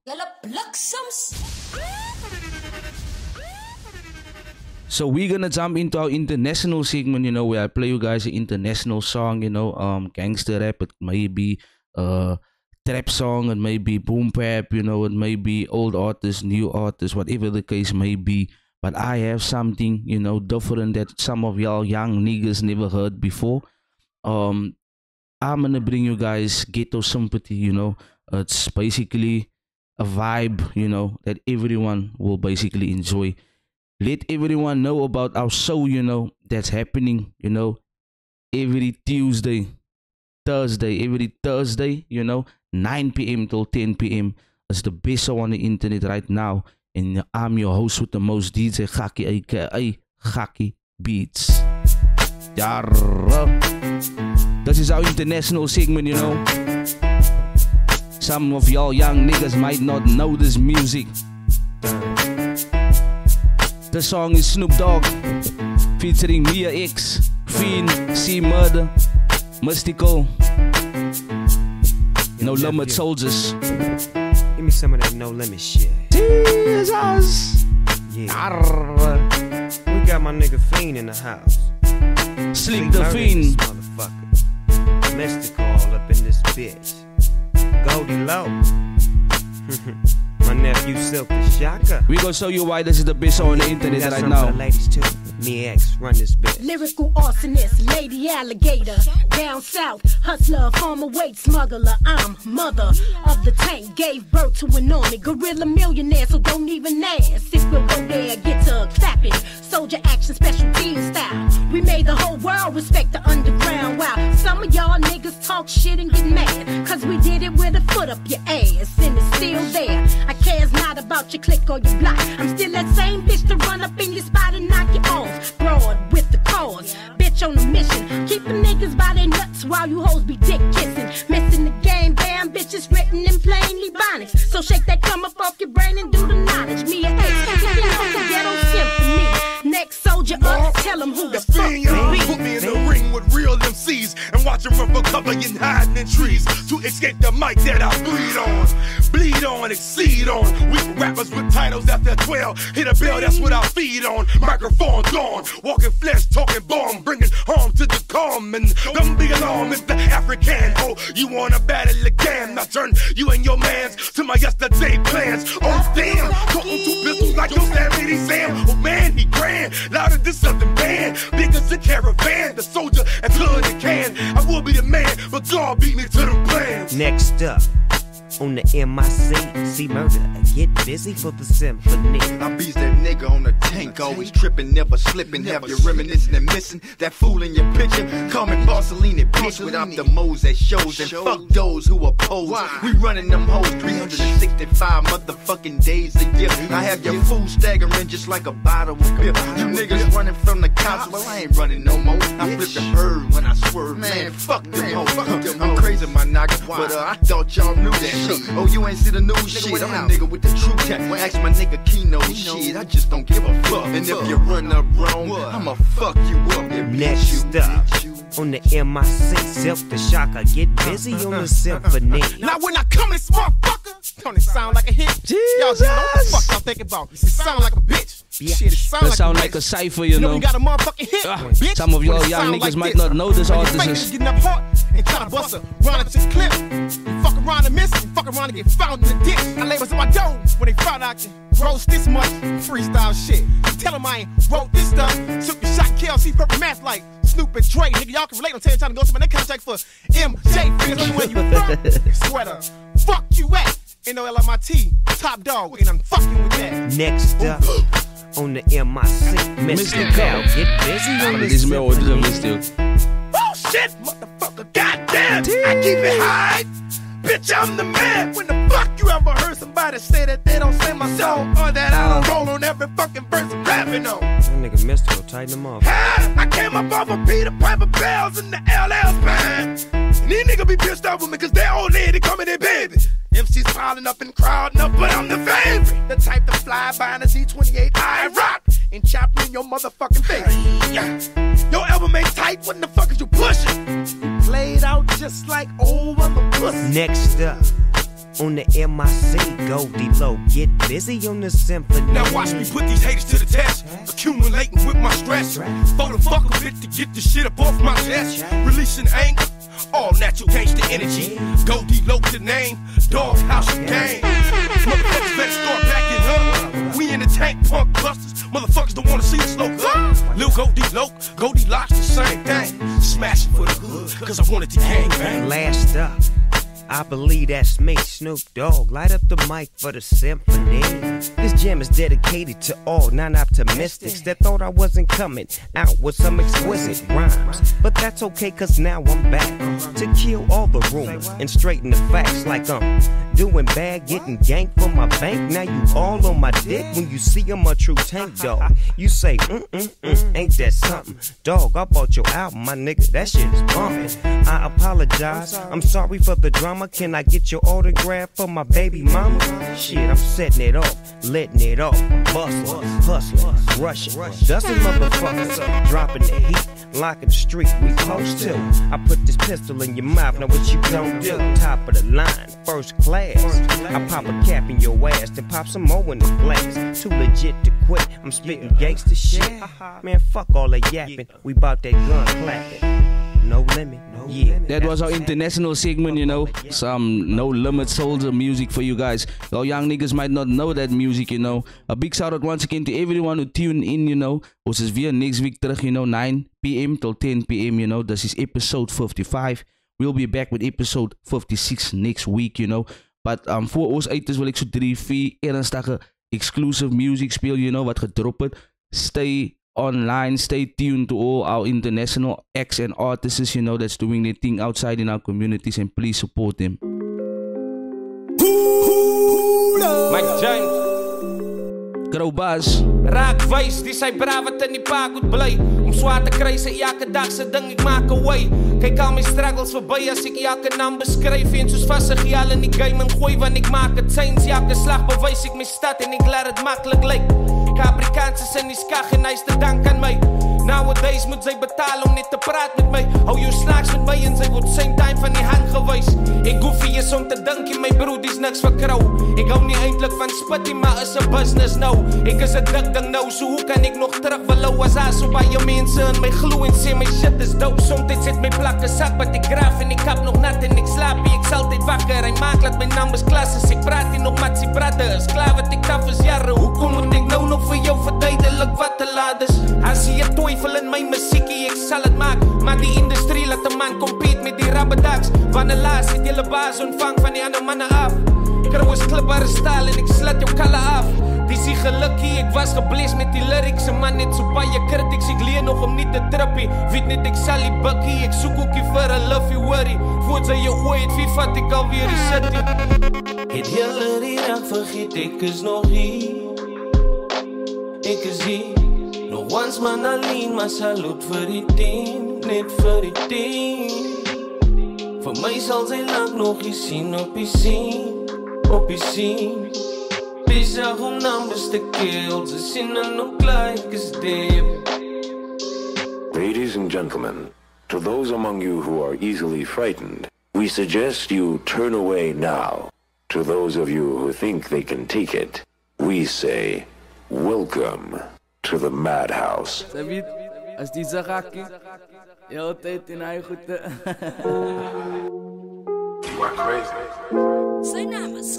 So we're gonna jump into our international segment, you know, where I play you guys an international song, you know, um, gangster rap. It may be uh, trap song, it may be boom bap, you know, it may be old artists, new artists, whatever the case may be. But I have something, you know, different that some of y'all young niggas never heard before. Um, I'm gonna bring you guys Ghetto Sympathy, you know. It's basically a vibe, you know, that everyone will basically enjoy. Let everyone know about our show, you know, that's happening, you know, every Tuesday, Thursday, every Thursday, you know, nine p m till ten p m It's the best show on the internet right now. And I'm your host with the most, D J Khaki, aka Khaki Beats. Yarra. This is our international segment, you know. Some of y'all young niggas might not know this music. The song is Snoop Dogg featuring Mia X, Fiend, C Murder, Mystical, No Limit Soldiers. Give me some of that No Limit shit. Jesus! Yeah. Arr. We got my nigga Fiend in the house. Sleep the Fiend. Motherfucker. Mystical all up in this bitch. Goldie Low. My nephew Silk the Shaka. We gonna show you why this is the best on the internet right now. Ladies too. Me X, run this bitch. Lyrical arsonist, lady alligator. Down south, hustler, farmer, weight smuggler. I'm mother of the tank, gave birth to an army. Gorilla millionaire, so don't even ask. If we'll go there, get to clapping. Soldier action, special team style. We made the whole world respect the underground. Wow, some of y'all niggas talk shit and get mad. Cause we did it with a foot up your ass. And it's still there. I cares not about your click or your block. I'm still that same bitch to run up in your spot and knock you off. Broad with the cause, bitch on a mission. Keep the niggas by their nuts while you hoes be dick kissing. Missing the game, damn bitches written in plainly bonics. So shake that come up off your brain and do the knowledge. Me and X, kicking off the ghetto symphony. Next soldier up, tell them who the fuck you be. Put me in the ring with real M Cs and watch them run for cover and hiding in trees to escape the mic that I bleed on. Bleed on, exceed on. We rappers with titles after twelve. Hit a bell, that's what I feed on. Microphone gone. Walking flesh, talking bomb. Bringing harm to the calm. And don't be alarmed if the African. Oh, you wanna battle again? I turn you and your mans to my yesterday plans. Oh, damn. Talking two pistols like your Yosemite Sam. Oh, man, he grand. Louder than something band. Big as a caravan. The soldier and blood in the can. I will be the man, but God beat me to the plans. Next up. on the M I C. See murder, get busy for the symphony. I beats that nigga on the tank, always tripping, never slipping. Have you reminiscing and missing that fool in your picture? Call me Barcelona, bitch, without the moles at shows. And fuck those who oppose. We running them hoes three hundred sixty-five motherfucking days a year. I have your fool staggering just like a bottle of beer. You niggas running from the cops, well I ain't running no more. I flip the bird when I swerve, man, fuck them hoes. I'm crazy, my nigga, but uh, I thought y'all knew that shit. Oh, you ain't see the news shit? I'm a nigga with the true tech. Ask my nigga Keno shit. I just don't give a fuck. And if you run up wrong, I'ma fuck you up. Next up, on the M I C, Silk the Shocker, get busy on the symphony. Now when I come in this motherfucker, don't it sound like a hit? Y'all just know what the fuck y'all thinking about. It sound like a bitch. Yeah. Shit, it sound that like sound a like a cipher, you know. You got a motherfucking hit, uh, bitch. Some of y'all young niggas like might this. not know this When artist you is getting up hard and try to bust a run at your clip. You fuck around and miss, you fuck around and get found in the ditch. I labels in my dough when they found out I can roast this much freestyle shit. Tell them I ain't wrote this stuff. Took the shot, K L C, purple mask like Snoop and Dre. Nigga, y'all can relate. I'm telling you, trying to go to my next contract for M J. Figures on where you from. Sweater, fuck you at. N O L M I T, top dog, and I'm fucking with that. Next up, on the M I C, Mister Cal, get busy on this symphony. Oh shit, motherfucker, goddamn, I keep it high. Bitch, I'm the man. When the fuck you ever heard somebody say that they don't sing my song, or that I don't roll on every fucking verse I'm rapping on? That nigga Mister will tighten them up. I came up off of Peter Piper Bells in the L L band. And these niggas be pissed off with me cause their old lady call me their baby. M Cs piling up and crowding up, but I'm the favorite. The type to fly by in a Z twenty-eight I rock and chop me in your motherfucking face. Yeah. Your album ain't tight, what the fuck is you pushing? Played out just like old mother pussy. Next up, on the M I C, Goldie Low, get busy on the symphony. Now watch me put these haters to the test, accumulating with my stress. For the fuck of it to get this shit up off my chest. Releasing anger, all natural gangsta energy. Goldie Low the name, dog house game. Motherfuckers better start backing up. We in the tank, punk busters. Motherfuckers don't wanna see us slow up. Lil Goldie Low, Goldie Locks the same thing. Smashing for the hood, cause I wanted to gang bang. Last up, I believe that's me, Snoop Dogg. Light up the mic for the symphony. This jam is dedicated to all non-optimistics that thought I wasn't coming out with some exquisite rhymes. But that's okay, cause now I'm back to kill all the rumors and straighten the facts. Like I'm doing bad, getting ganked from my bank. Now you all on my dick when you see I'm a true tank, dog. You say, mm mm mm, ain't that something? Dog, I bought your album, my nigga, that shit is bumping. I apologize, I'm sorry for the drama. Can I get your autograph for my baby mama? Shit, I'm setting it off, letting it off. I'm bustling, hustling, rushing, dusting motherfuckers, dropping the heat, locking the street. We close to. I put this pistol in your mouth. Now what you gon' do? Top of the line, first class. I pop a cap in your ass, then pop some more in the glass. Too legit to quit. I'm spitting gangsta shit. Man, fuck all that yapping. We bout that gun clapping. No limit, no yeah. That was our international segment, you know. Some No Limit Soldier music for you guys. Our young niggas might not know that music, you know. A big shout out once again to everyone who tune in, you know. Ons is weer next week terug, you know, nine p m till ten p m, you know. This is episode fifty-five. We'll be back with episode fifty-six next week, you know. But um, voor ons uit is wil ek so drie, vier ernstige exclusive music speel, you know, wat gedrop het. Stay online, stay tuned to all our international acts and artists, you know, that's doing their thing outside in our communities, and please support them. Mike James Krobas Raak wys, die sy braaf wat in die park goed bly. Om swaar te kry sy elke dag se ding, ek maak away. Kyk al my struggles verby as ek elke naam beskryf. En soos vasig al in die game en gooi, want ek maak het change. Elke slag bewys ek my stad en ek laat het makkelijk lyk. Afrikaans is in die skag en hy is te dank aan my. Nowadays moet sy betaal om net te praat met my. Hou jou snaaks met my en sy word same time van die hand gewys. Ek goofie is om te dink en my brood is niks vir krou. Ek hou nie eindelijk van spitty, maar is a business nou. Ek is a dik ding nou, so hoe kan ek nog terug wil hou as daar so baie mense in my glo en sê my shit is dope. Somtijds het my plakke sak, wat ek graaf en ek kap nog nat en ek slaap. Ek is altyd wakker, hy maak laat my numbers klasses. Ek praat nie nog matsie brothers, klaar wat ek taf is jare. Hoekom moet ek nou nog vir jou verduidelik wat te laat is? As jy het twyfel in my musiekie, ek sal het maak. Maar die industrie laat een man compete met die rabbedaks. Wanneer laas het jylle baas ontvang van die ander manne af. Krouwens klippare staal en ek slat jou kalle af. Dis die gelukkie, ek was geblees met die lyrics. Een man net so baie kritiks, ek leer nog om nie te trippie. Weet net ek sal die bukkie, ek soek ookie vir een luffie worry. Voort sy jou ooit, wie vat ek alweer die city. Het hele die dag vergeet, ek is nog hier. Ek is hier. Nog once man alleen, maar salut vir die team. Net vir die team. Vir my sal sy lang nog die sien op die sien. Op die sien. Bezig om numbers te kill, ze zien er nog gelijk als diep. Ladies and gentlemen, to those among you who are easily frightened, we suggest you turn away now. To those of you who think they can take it, we say, welcome to the madhouse. Sabit, as die Zagaki, heel tijd in hij goed. You are crazy. Zijn naam is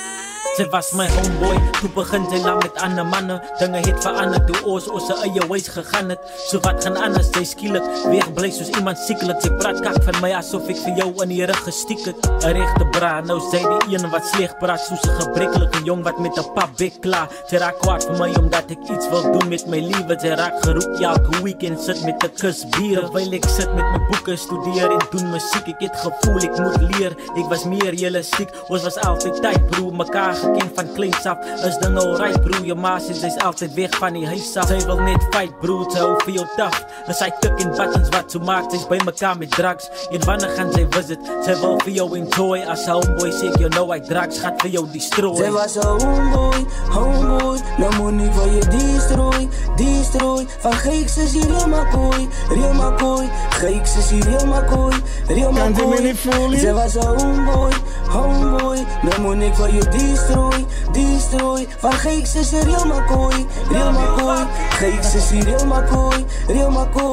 Sy was my homeboy, toe begin sy lang met ander manne. Dinge het verander, toe ons ons sy eie wees gegaan het. So wat gaan anders, sy skielik wegbly soos iemand siekelijk. Sy praat kak van my asof ek vir jou in die rug gestiek het. Een rechte bra, nou sy die een wat slecht praat, soos een gebrekelike jong wat met een pap bek klaar. Sy raak kwaad vir my omdat ek iets wil doen met my liewe. Sy raak geroep elke weekend, sit met een kus bier. Terwyl ek sit met my boeke, studeer en doen muziek. Ek het gevoel ek moet leer, ek was meer realistiek. Ons was altyd tyd bro, mekaar gekend van kleins af. Is dinge alright bro, jou ma sê sy's altyd weg van die huis af. Sy wil net fight bro, sy hou vir jou tough. Is hy tik en buttons wat so maak, sy's by mekaar met drugs. En wanneer gaan sy visit, sy wil vir jou enjoy. As a homeboy sê ek jou nou hy drugs, gaat vir jou destroy. Sy was a homeboy, homeboy, nou moet nie vir jou destroy, destroy. Van Geiks is hier real makooi, real makooi. Geiks is hier real makooi, real makooi. Sy was a homeboy, homeboy, nou moet nie vir jou destroy, destroy. Van Geiks is hier real makooi, real makooi. Geiks is hier real makooi, real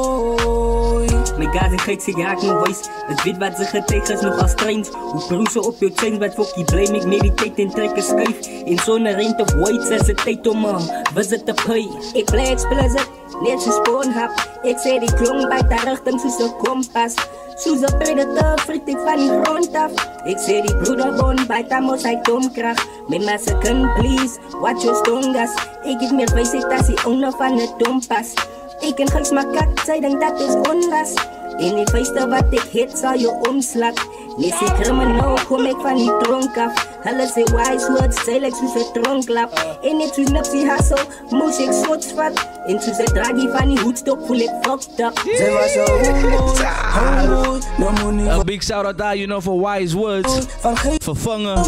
makooi. My guys en Geiks ek haak my voice. Ek weet wat sy getuig is nog als treins. Hoe broese op jou chains wat fokkie bly mek meditate en trek 'n skuif. En sonder rent of whites is het tyd om um, visit te pay. Ek bly explicit, net soos Pornhub. Ek sê die klong by die richting soos 'n kompas. Soos 'n predator vlieg ek van die grond af. Ek sê die broederbond by Tamos hy domkrag. My massa can please, watch your stongas. Ek het meer wysheid as die owner van 'n dompas. Ek en Geiks maak kak, sy denk dat is onras. En die feeste wat ek het sal jou omslag. Nee, sy criminal kom ek van die tronk af. Hulle sê wise words, sy lyk soos 'n tronklap. En net soos Nipsey Hussle, moes ek sots vat. En soos 'n draggie van die hoedstop voel ek fucked up. Sy was a homeboy, homeboy, nou moet nie. A big shout out daar, you know, for wise words. Vervangen.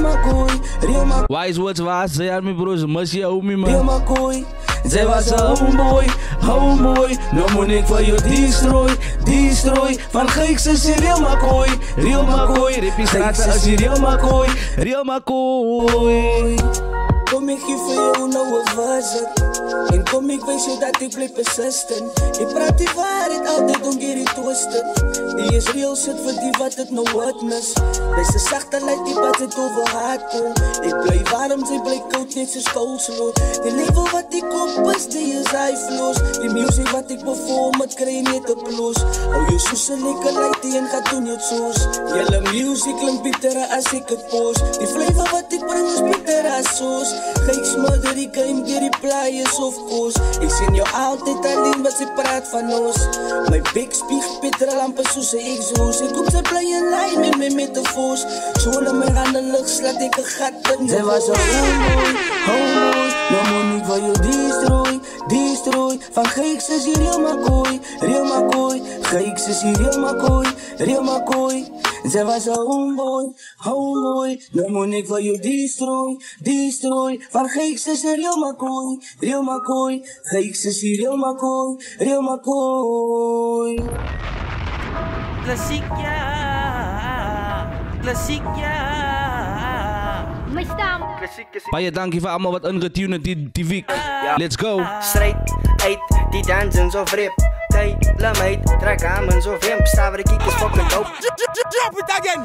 Wise words was, sy aan my broers, mis jy homie man. Zij was een homeboy, homeboy. Nou moet ik voor jou destroy, destroy. Van Geiks is hier real makooi, real makooi. Rippie straten is hier real makooi, real makooi. Kom ik hier voor jou nou een visit. En kom ik wijs jou dat ik blijf persistent. Ik praat die waarheid altijd, don't get it twisted. Die is real shit voor die wat het nou wat mis. Wees een zachte light die wat het over hardcore. Ik blijf warm, zij blijf koud, net zoals coleslaw. Die level wat ik op is, die is high-flows. Die music wat ik perform, het krijg niet op los. Hou je soes en lekker light die en gaat doen het soos. Jelle music klinkt bittere als ik het post. Die flavor wat ik breng is bitter als soos. Geiks mother, die game, die reply is of course. Ik zie jou altijd alleen wat ze praat van ons. Mijn big spieg, bittere lampen soos een exhaust. Ik hoop ze blij in lijn met mijn metafoors. Zonder mij aan de lucht slaat ik een gat in de Zij was een homeboy, homeboy. Nou moet ik voor jou destroy, destroy. Van Geiks is hier real makooi, real makooi. Geiks is hier real makooi, real makooi. Zij was een homeboy, homeboy. Nou moet ik voor jou destroy, destroy. Van Geiks is hier real makooi, real makooi. Geiks is hier real makooi, real makooi. Klassiek ja, klassiek ja. My stem. Baie dankie vir almal wat ingetune het die, die week. Let's go. Strijd uit die dansens of rip. Kyle meid, trek amens of hemp. Stavere kiekers fucking dope. Drop it again.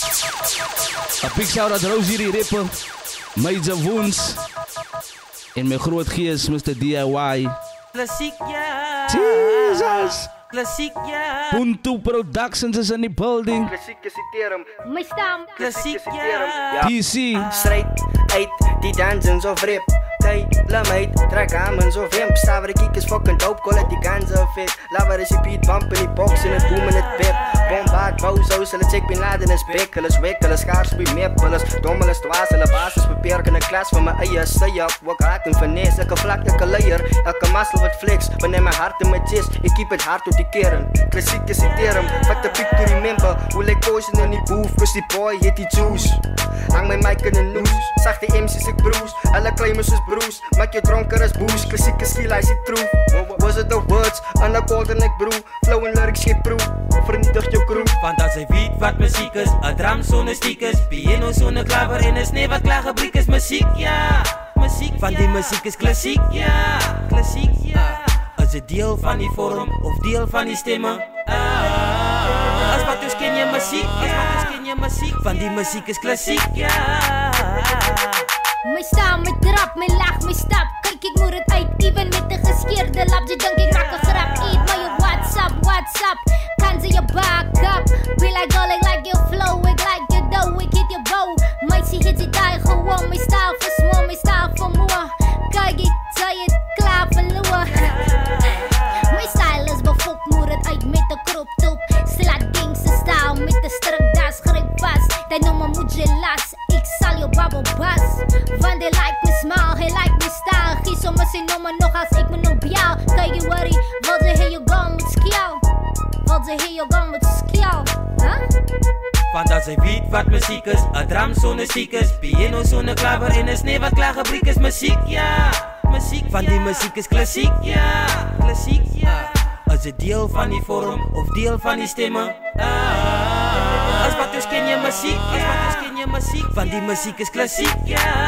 A big shout out Rosie die Ripper. Major Woons. En my groot gees, mister D I Y. Klassiek ja. Jesus. Klassiek, ja. Punto Productions is in the building. Klassieke citerum. My stam. Klassiek, ja. P C. Strijd uit die dungeons of rip. Hey, la meid, trek amens of imp. Stavere kiek is fucking dope, quality guns of fit. Lava is beat, bump in die box in het boom in het pip. Bombaard, bozo's, hulle check bin laden is big. Hulle is wik, hulle schaars bij mip. Hulle is dom, hulle is dwaas, hulle basis beperk in een klas van my eie stay-up. Wak raak en finesse, elke vlak, elke layer. Elke muscle wat flex, wanneer my hart in my chest. Ik keep het hard tot die keren. Klassieke citerum, fuck the pick to remember. Hoe like poison in die booth, cause die boy hit die juice. Hang my mic in een noes, zag die M C's ik bruise. Hulle claimers is bruise, maak je dronker as booze. Klassieke skill, I see true. Was it the words, aan de kolder en ik broe. Flow en lyrics geen proef, vernietig je crew. Want als hij weet wat muziek is, een drum zo'n stiek is. Piano zo'n klaver en een snee wat klaar gebriek is. Muziek, ja. Muziek, van die muziek is klassiek, ja. Klassiek, ja. Is het deel van die vorm of deel van die stemmen? Ah. Als wat dus ken je muziek, als wat dus ken je muziek. Van die muziek is klassiek, ja. My staan, my trap, my lach, my stap. Kijk, ik moet het uit, even met de geskeerde lap. Je denkt ik maak een grap, eet maar je WhatsApp, WhatsApp. Kan ze je back up. Be like, oh, ik like your flow, ik like your dough, ik hit je bow. My zie hit je die gewoon, my style voor small, my style voor more. Kijk, ik zei het klaar verloren. My style is befokt, moet het uit met de crop top. Sla gangsta style met de strak das, greep vast. Die noemen moet je last. Ik zal je babbel bas. Want hij like me smile, hij like me style. Gies soms zijn nummer nog als ik me nog bij jou. Kijk je worry, wat ze hier je gaan met skill. Wat ze hier je gaan met skill. Huh? Want als hij weet wat muziek is, een drum zo'n stiek is. Piano zo'n klaver en een snee wat klaar gebriek is. Muziek, ja. Muziek, van die muziek is klassiek, ja. Klassiek, ja. Is het deel van die vorm of deel van die stemmen? Ah. Als wat dus ken je muziek, als wat dus ken je muziek. Van die muziek is klassiek, ja.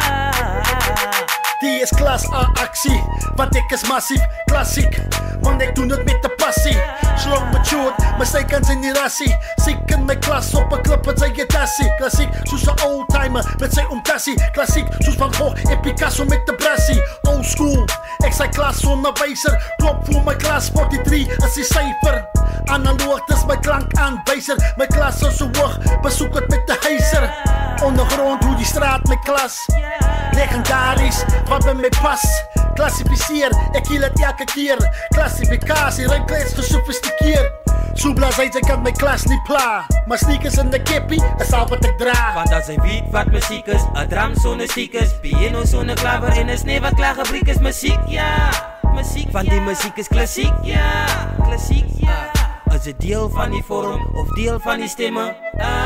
Die is klas A actie, want ik is massief, klassiek. Want ik doe het met de passie. Slong met short, maar zij kan zijn niet rassie. Ziek in mijn klas op een club met zijn tassie. Klassiek, zoals een oldtimer met zijn omtassie. Klassiek, zoals Van Gogh en Picasso met de brassie. Old school, ik zei klasonderwijzer. Klop voor mijn klas, drieënveertig is die cijfer. Analoog, is mijn klankaanwijzer. Mijn klas is zo hoog, bezoek het met de heizer. Ondergrond, hoe die straat met klas. Legendarisch, wat bij mij past. Klassificeer, ik hiel het elke keer. Klassificatie, rank is gesofisticeerd. Soebla zei ze kan mijn klas niet pla. Maar sneakers en de kippie is al wat ik draag. Want als hij weet wat muziek is, een drum zo'n stiek is. Piano zo'n klaver en een snee wat klaar gebriek is. Muziek, ja. Muziek, van die muziek is klassiek, ja. Klassiek, ja. Is het deel van die vorm of deel van die stemmen?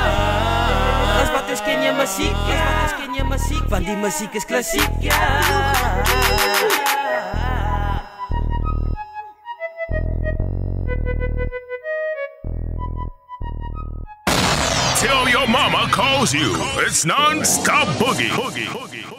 Ah. Als wat dus ken je muziek, als wat dus ken je muziek. Van die muziek is klassiek, ja. Till your mama calls you. It's non-stop boogie. boogie. boogie.